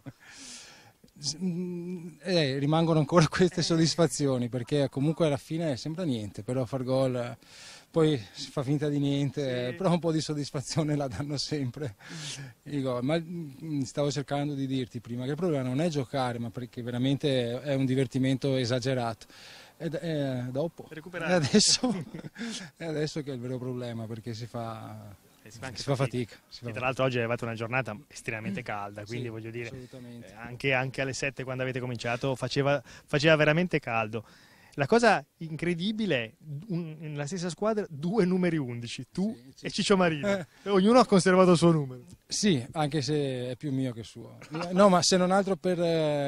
Eh, rimangono ancora queste soddisfazioni perché comunque alla fine sembra niente, però far gol poi si fa finta di niente, sì. Però un po' di soddisfazione la danno sempre i gol. Ma stavo cercando di dirti prima che il problema non è giocare, ma perché veramente è un divertimento esagerato. E eh, dopo, è adesso, è adesso che è il vero problema, perché si fa... Eh, si fa, si fa fatica. Si fa tra l'altro oggi è arrivata una giornata estremamente calda, quindi sì, voglio dire, eh, anche, anche alle sette quando avete cominciato faceva, faceva veramente caldo. La cosa incredibile è, un, nella stessa squadra, due numeri undici, tu sì, sì, e Ciccio Marino. Eh. Ognuno ha conservato il suo numero. Sì, anche se è più mio che suo. No, ma se non altro per,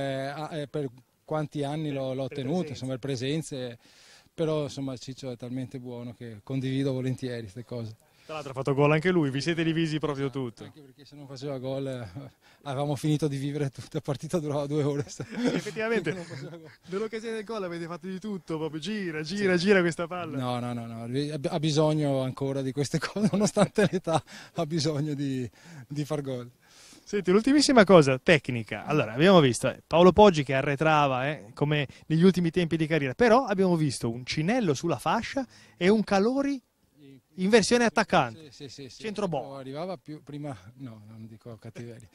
eh, per quanti anni l'ho, l'ho tenuto, insomma, per presenze. Però insomma Ciccio è talmente buono che condivido volentieri queste cose. Tra l'altro ha fatto gol anche lui, vi siete divisi proprio tutto. Anche perché se non faceva gol eh, avevamo finito di vivere tutta la partita, durava due ore. Effettivamente, nell'occasione del gol avete fatto di tutto, proprio gira, gira, sì. gira questa palla. No, no, no, no, ha bisogno ancora di queste cose, nonostante l'età ha bisogno di, di far gol. Senti, l'ultimissima cosa, tecnica. Allora, abbiamo visto eh, Paolo Poggi che arretrava, eh, come negli ultimi tempi di carriera, però abbiamo visto un cinello sulla fascia e un Calori in versione attaccante, sì, sì, sì, centro boh. Arrivava più prima, no, non dico cattiveria,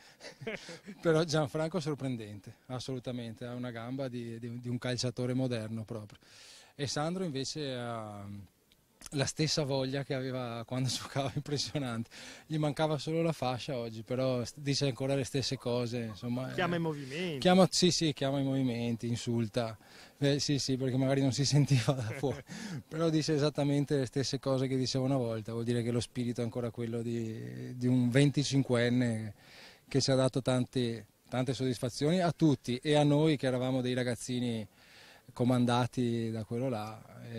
però Gianfranco è sorprendente, assolutamente, ha una gamba di, di, di un calciatore moderno proprio. E Sandro invece ha la stessa voglia che aveva quando giocava, impressionante. Gli mancava solo la fascia oggi, però dice ancora le stesse cose. Insomma, chiama eh, i movimenti. Chiama, sì, sì, chiama i movimenti, insulta. Beh, sì, sì, perché magari non si sentiva da fuori, però dice esattamente le stesse cose che diceva una volta. Vuol dire che lo spirito è ancora quello di, di un venticinquenne che ci ha dato tante, tante soddisfazioni a tutti e a noi che eravamo dei ragazzini comandati da quello là,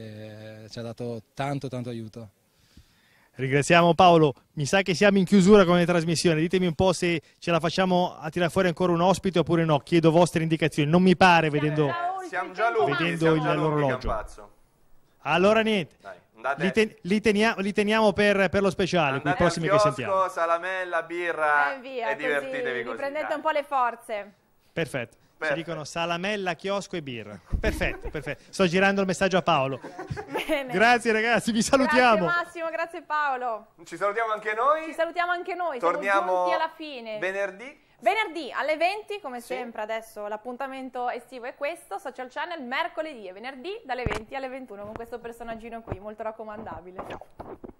e ci ha dato tanto tanto aiuto. Ringraziamo Paolo, mi sa che siamo in chiusura con le trasmissioni, ditemi un po' se ce la facciamo a tirare fuori ancora un ospite oppure no, chiedo vostre indicazioni, non mi pare vedendo, siamo già lunghi, vedendo siamo già l'orologio. Allora niente, Dai, li, ten li, teniamo, li teniamo per, per lo speciale, con i prossimi chiosco, che sentiamo. Salamella, birra eh via, e divertitevi così, così. Prendete dai. un po' le forze. Perfetto. Perfetto. Ci dicono salamella, chiosco e birra. Perfetto, perfetto. Sto girando il messaggio a Paolo. Bene. Grazie ragazzi, vi salutiamo. Grazie Massimo, grazie Paolo. Ci salutiamo anche noi. Ci salutiamo anche noi. Torniamo Siamo giunti alla fine. Venerdì. Venerdì alle venti, come sì. sempre adesso l'appuntamento estivo è questo, Social Channel mercoledì e venerdì dalle venti alle ventuno con questo personaggino qui, molto raccomandabile.